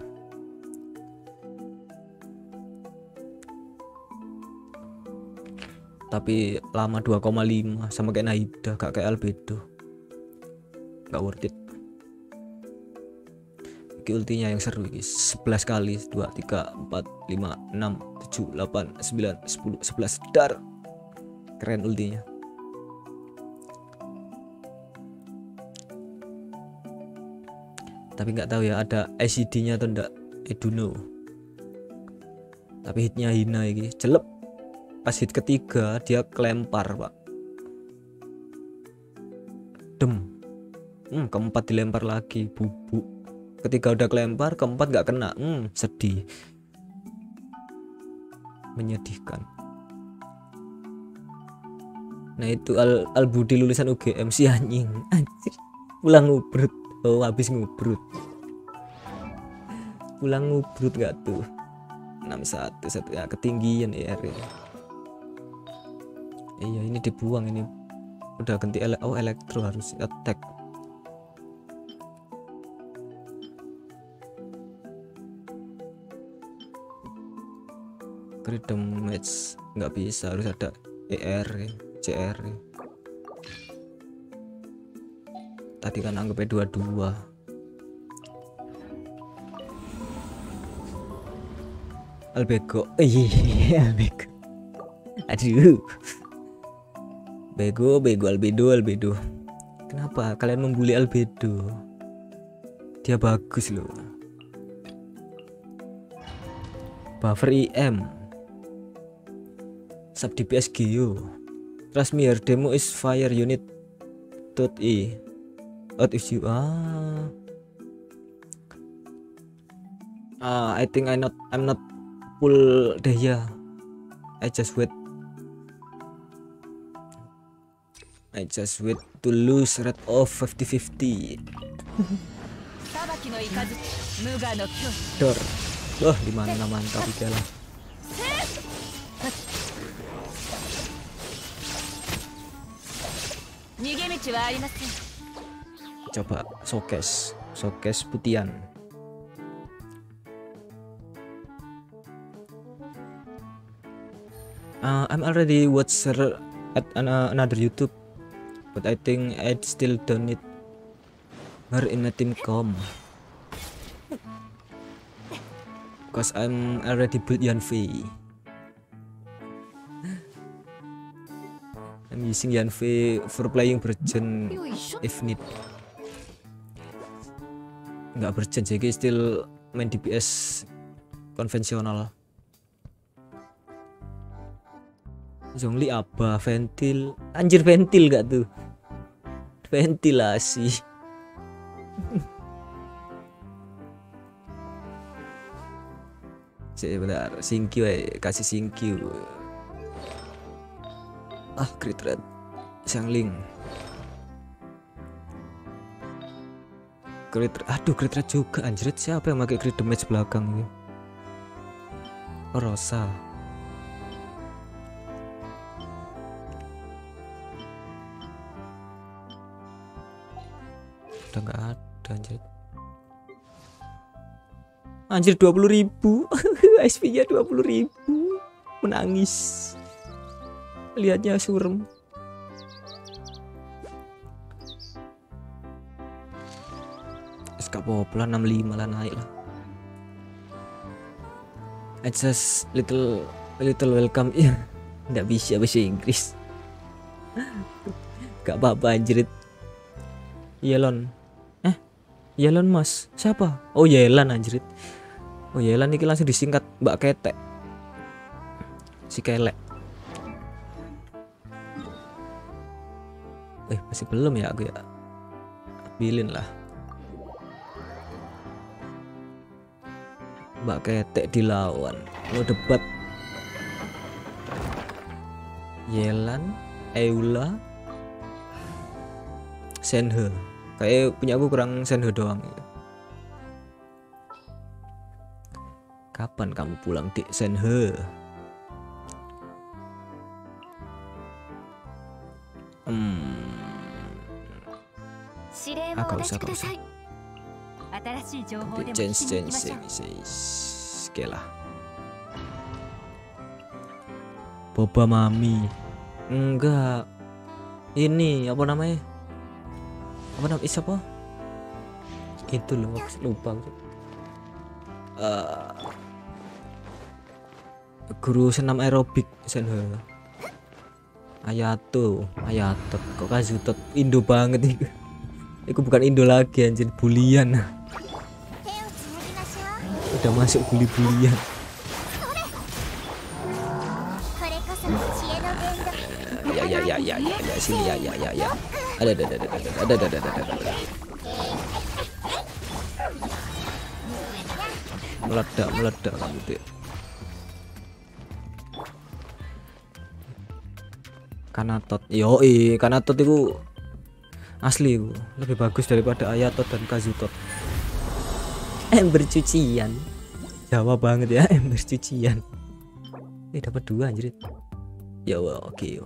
Tapi lama 2,5 sama kayak Naida, gak kayak albedo. Gak worth it. Iki ultinya yang seru iki 11 kali 2 3 4 5 6 7 8 9 10 11 dar. Keren ultinya. Tapi nggak tahu ya ada ICD-nya atau enggak. I don't know. Tapi hitnya hina iki, celep. Pas hit ketiga dia kelempar, Pak. Keempat dilempar lagi, bubuk. Ketiga udah kelempar, keempat nggak kena. Sedih. Menyedihkan. Nah itu Albudi lulusan UGM si anjing. Anjir. Pulang ngubrut. Oh habis ngubrut. Pulang ngubrut gak tuh. 61 ya, ketinggian ER. Iya ini dibuang ini. Udah ganti elektro harus attack. Crit damage nggak bisa, harus ada ER, CR. Tadi kan anggapnya 22. Albego. Iya, Albego. Aduh. Albedo. Kenapa kalian membuli Albedo? Dia bagus loh. Buffer IM. Sub DPS Geo. Trust me, your demo is fire unit. .e. Out if you I think I'm not full Daya. I just wait to lose rate of 50-50. 裁きの雷無我の境 Dor. Wah, dimana mantap itu lah. 逃げ道はありません Coba showcase putihan. I'm already watch her at another YouTube, but I think I still don't need her in a team com. Cause I'm already built Yanfei. I'm using Yanfei for playing Burgen if need. Nggak Burgen jadi still main DPS konvensional. Zhongli apa? Ventil. Anjir ventil gak tuh? Ventilasi. Bentar, Sinkyu kasih Sinkyu. Crit rate Xiangling. Crit rate juga anjir. Siapa yang pakai crit damage belakang ini? Rosa. Udah nggak ada anjir 20.000 SP nya 20.000 menangis lihatnya surem. SK Popla 65 lah naik lah. I just little welcome. Iya, nggak bisa bahasa Inggris. Gak apa-apa anjrit. Yelon. Yelon mas. Siapa? Oh Yelan anjrit. Oh Yelan ini langsung disingkat Mbak Ketek. Si kelek. Masih belum ya aku ya. Ambilin lah. Mbak Ketek dilawan. Mau debat. Yelan, Eula, Senhe. Kayak punya aku kurang Senhe doang. Kapan kamu pulang Dik Senhe? Agak usah. Change. Oke lah. Boba Mami. Enggak. Ini apa namanya? Siapa? Itu loh, lupa. Guru senam aerobik Senhe. Ayato. Kok Kazutot Indo banget itu. Itu bukan Indo lagi anjir, bulian. Udah masuk bulian. Ya sini ya. Ada. Meledak kamu tuh. Kanatot. Kanatot itu asli itu lebih bagus daripada Ayatot dan Kazutot. Ember cucian. Jawa banget ya, ember cucian. Dapat 2 anjir. Ya oke.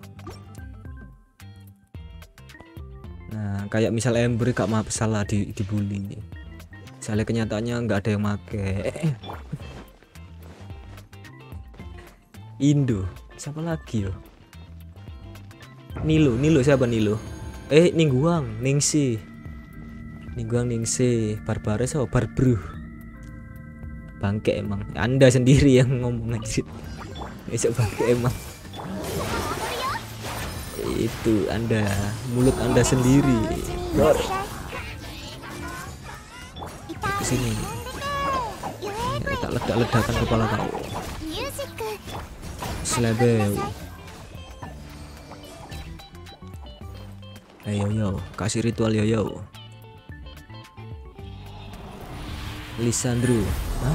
Nah, kayak misal Ember gak maaf salah dibully. Misalnya kenyataannya nggak ada yang make. Indo, siapa lagi yo? Nilo siapa Nilo? Ningsi, Barbares atau Barbruh? Bangke emang. Anda sendiri yang ngomong aja. Besok bangke emang. Itu Anda, mulut Anda sendiri. Dor. Kesini. Tak ledak-ledakan kepala kau. Slebeu. Ayo, kasih ritual yo. Lisandro. Hah?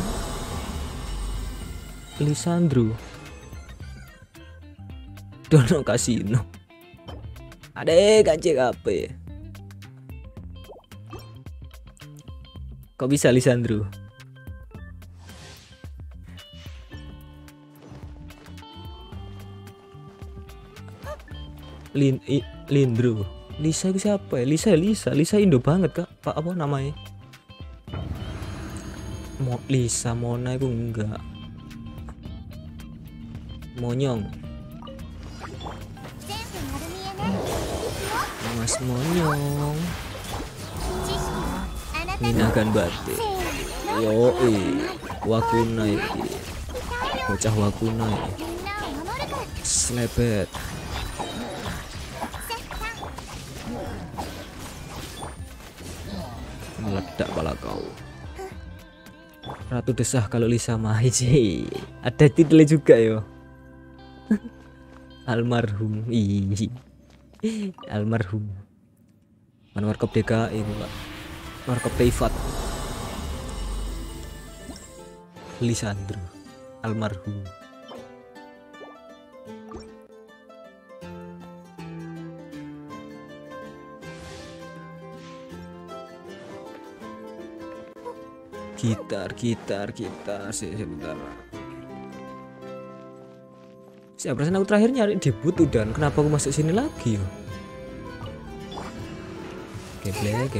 Lisandro. Dono kasino. Ade gacek apa ya? Kok bisa Lisandro? Lindro. Lisa itu siapa ya? Lisa Indo banget kak. Pak apa namanya? Lisa Mona itu enggak. Monyong. Mas Monyong. Minakan batik. Wakunai. Bocah Wakunai. Slebet. Meledak pala kau. Ratu desah kalau Lisa main sih. Ada titel juga yo. Almarhum. Almarhum. Warkop DKI Pak. Warkop Teifat. Lisandro. Almarhum. Gitar sih sebentar. Siapa perasaan aku terakhir nyari debut udah. Kenapa aku masuk sini lagi yo? Gameplay.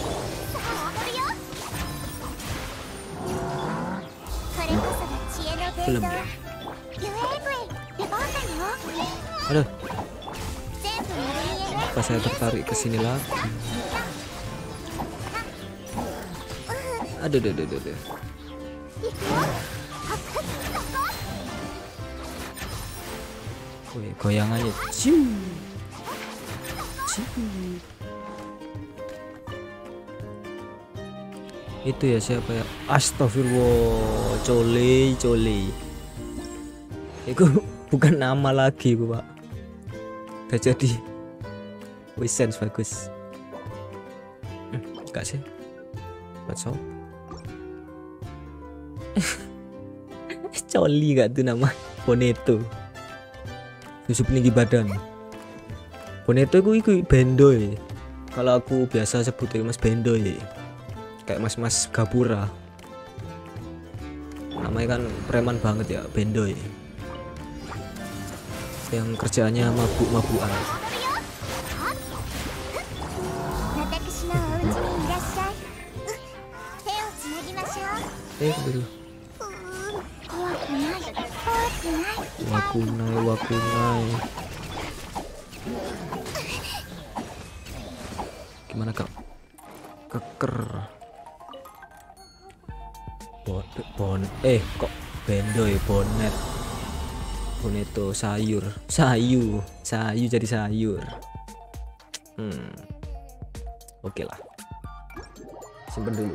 Belum ya? Aduh. Pas saya tertarik ke sini lagi. Aduh. Wih, goyangannya ciu. Ciu. Itu ya siapa ya? Astagfirullah, Cole. Itu bukan nama lagi gua, Pak. Udah jadi Wisens bagus. Enggak sih? What's up? Coli gak tuh nama Boneto. Susu peninggi badan. Boneto iku bendoy. Kalau aku biasa sebutin Mas Bendoy. Kayak mas Gapura. Namanya kan preman banget ya, Bendoy. Yang kerjaannya mabuk-mabukan. 私のお家にいらっしゃい。手をつなぎましょう。 Dulu. 怖くない怖くない。 Wakunai. Gimana kak? Keker. Kok Bendoy bonet. Boneto sayur jadi sayur. Oke lah, simpen dulu.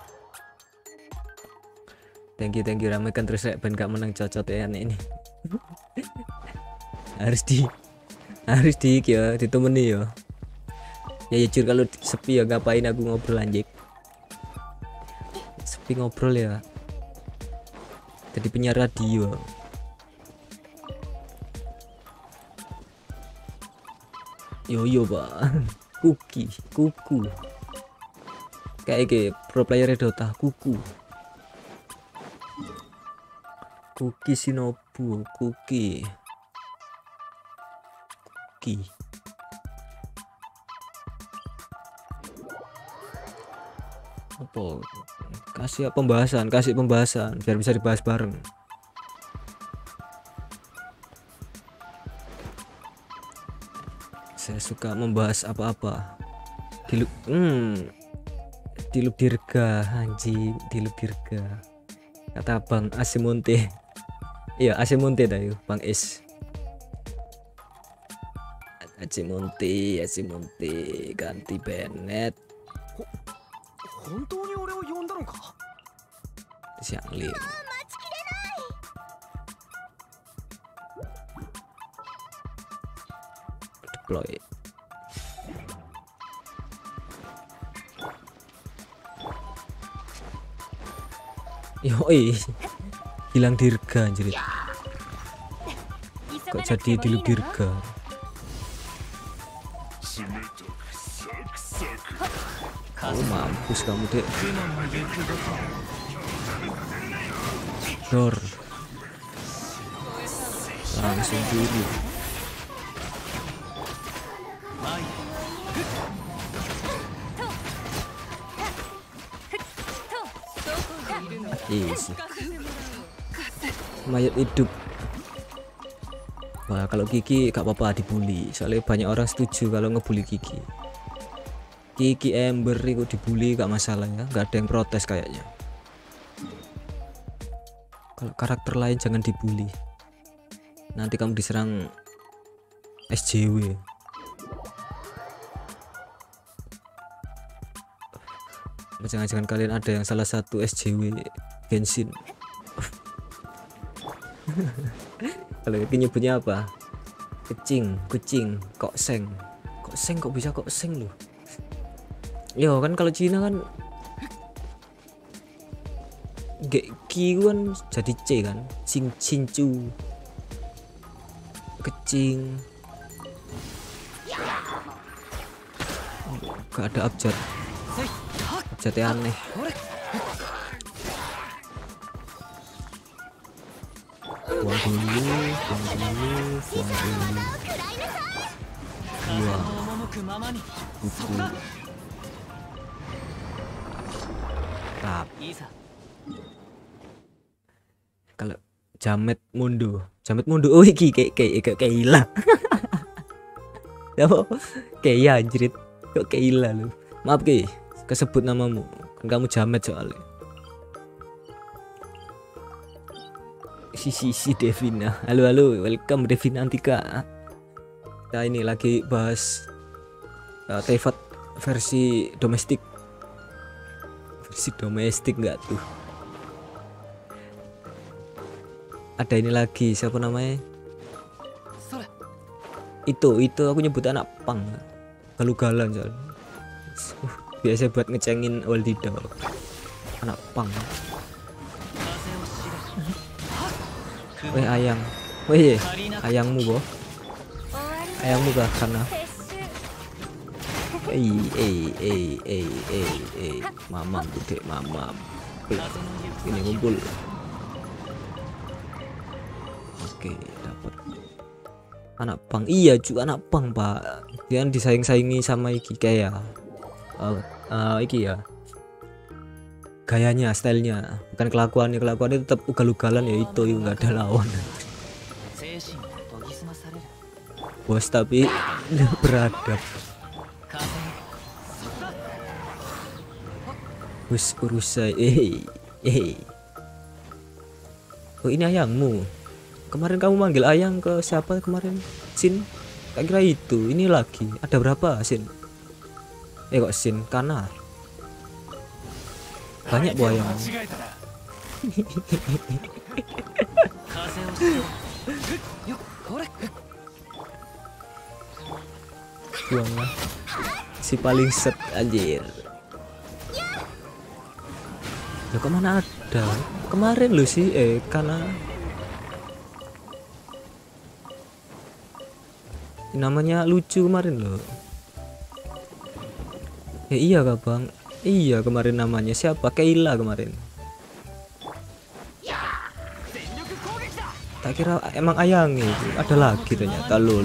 Thank you ramekan terus ya, ben gak menang cocot ya ini. harus di ya ditemani ya. Ya jujur kalau sepi ya ngapain aku ngobrol anjing. Sepi ngobrol ya. Jadi penyiar radio. Yo Pak. Kuku. Kayak pro player Dota Kuki Shinobu, Kuki. Apa? Kasih pembahasan biar bisa dibahas bareng. Saya suka membahas apa-apa. Diluk dirga anjing, diluk dirga. Kata Bang Asimonte. Iya, Asimonte dah yuk, Bang Es. Asimonte ganti Bennett. 本当に俺を呼んだのか Siang Lin. Deploy. Yoi, hilang dirga anjir. Kok jadi diluk dirga? Oh, mampus kamu dek. Dor. Langsung dulu. Isi. Mayat hidup. Wah, kalau Kiki gak apa-apa dibully. Soalnya banyak orang setuju kalau ngebully Kiki. Kiki Ember itu dibully gak masalah ya, gak ada yang protes kayaknya. Kalau karakter lain jangan dibully. Nanti kamu diserang SJW. Jangan-jangan kalian ada yang salah satu SJW Genshin. Kalau ini nyebutnya apa? Kucing, kok seng kok bisa kok seng loh. Yo kan kalau Cina kan Ki kan jadi C kan, cincu, kecing, gak ada abjadnya aneh. Buang dulu. Wah, buku. Tap. Kalau Jamet Mundo, oh iki kayak hilang. Apa? Kayak anjrit, kok kayak hilang lu. Maaf Ki, kesebut namamu. Kan kamu Jamet soalnya. si Devina. Halo, welcome Devina Antika. Kita ini lagi bahas Tevat versi domestik. Versi domestik enggak tuh? Ada ini lagi, siapa namanya? Itu aku nyebut anak pang. Galugalan soalnya. Biasa buat ngecengin Waldido. Anak pang. Weh ayang, weh ayangmu boh, ayangmu gak karena, mamam gede mamam, ini ngumpul, oke dapat anak pang, iya juga anak pang pak, dia disaing-saingi sama iki kayak, iki ya. Gayanya, stylenya, bukan kelakuannya tetap ugal-ugalan ya itu nggak ada lawan. Bos tapi beradab. Bos urusai, oh ini ayangmu. Kemarin kamu manggil ayang ke siapa kemarin? Sin? Tak kira itu. Ini lagi. Ada berapa Sin? Kok Sin? Kana. Banyak buaya. Buanglah. Si paling set anjir. Ya kemana ada? Kemarin lu sih karena namanya lucu kemarin loh. Ya iya kak bang. Iya kemarin namanya siapa? Keila kemarin. Tak kira emang ayang itu. Ada lagi ternyata lo.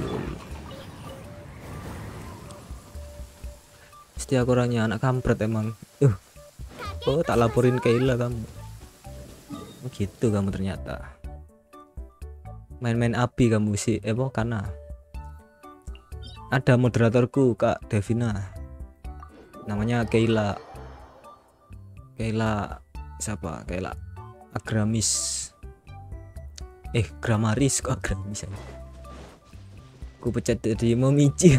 Setiap orangnya anak kampret emang. Oh tak laporin Keila kamu. Gitu kamu ternyata. Main-main api kamu sih. Karena ada moderatorku Kak Devina. Namanya Keila siapa? Keila Agramis Gramaris kok Agramis aja. Ku pecat jadi Momichi.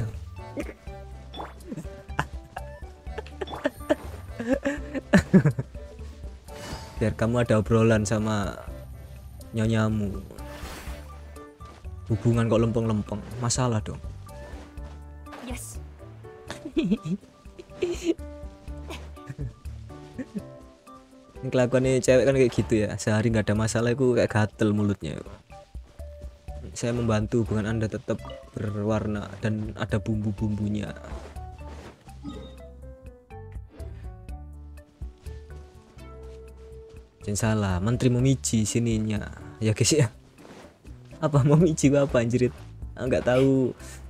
Biar kamu ada obrolan sama nyonyamu. Hubungan kok lempeng-lempeng, masalah dong. Yes. Kelakuannya cewek kan kayak gitu ya, sehari nggak ada masalah itu kayak gatel mulutnya. Saya membantu hubungan Anda tetap berwarna dan ada bumbu-bumbunya. Jangan salah, Menteri Momichi sininya ya guys ya. Apa Momichi apa anjrit? Nggak tahu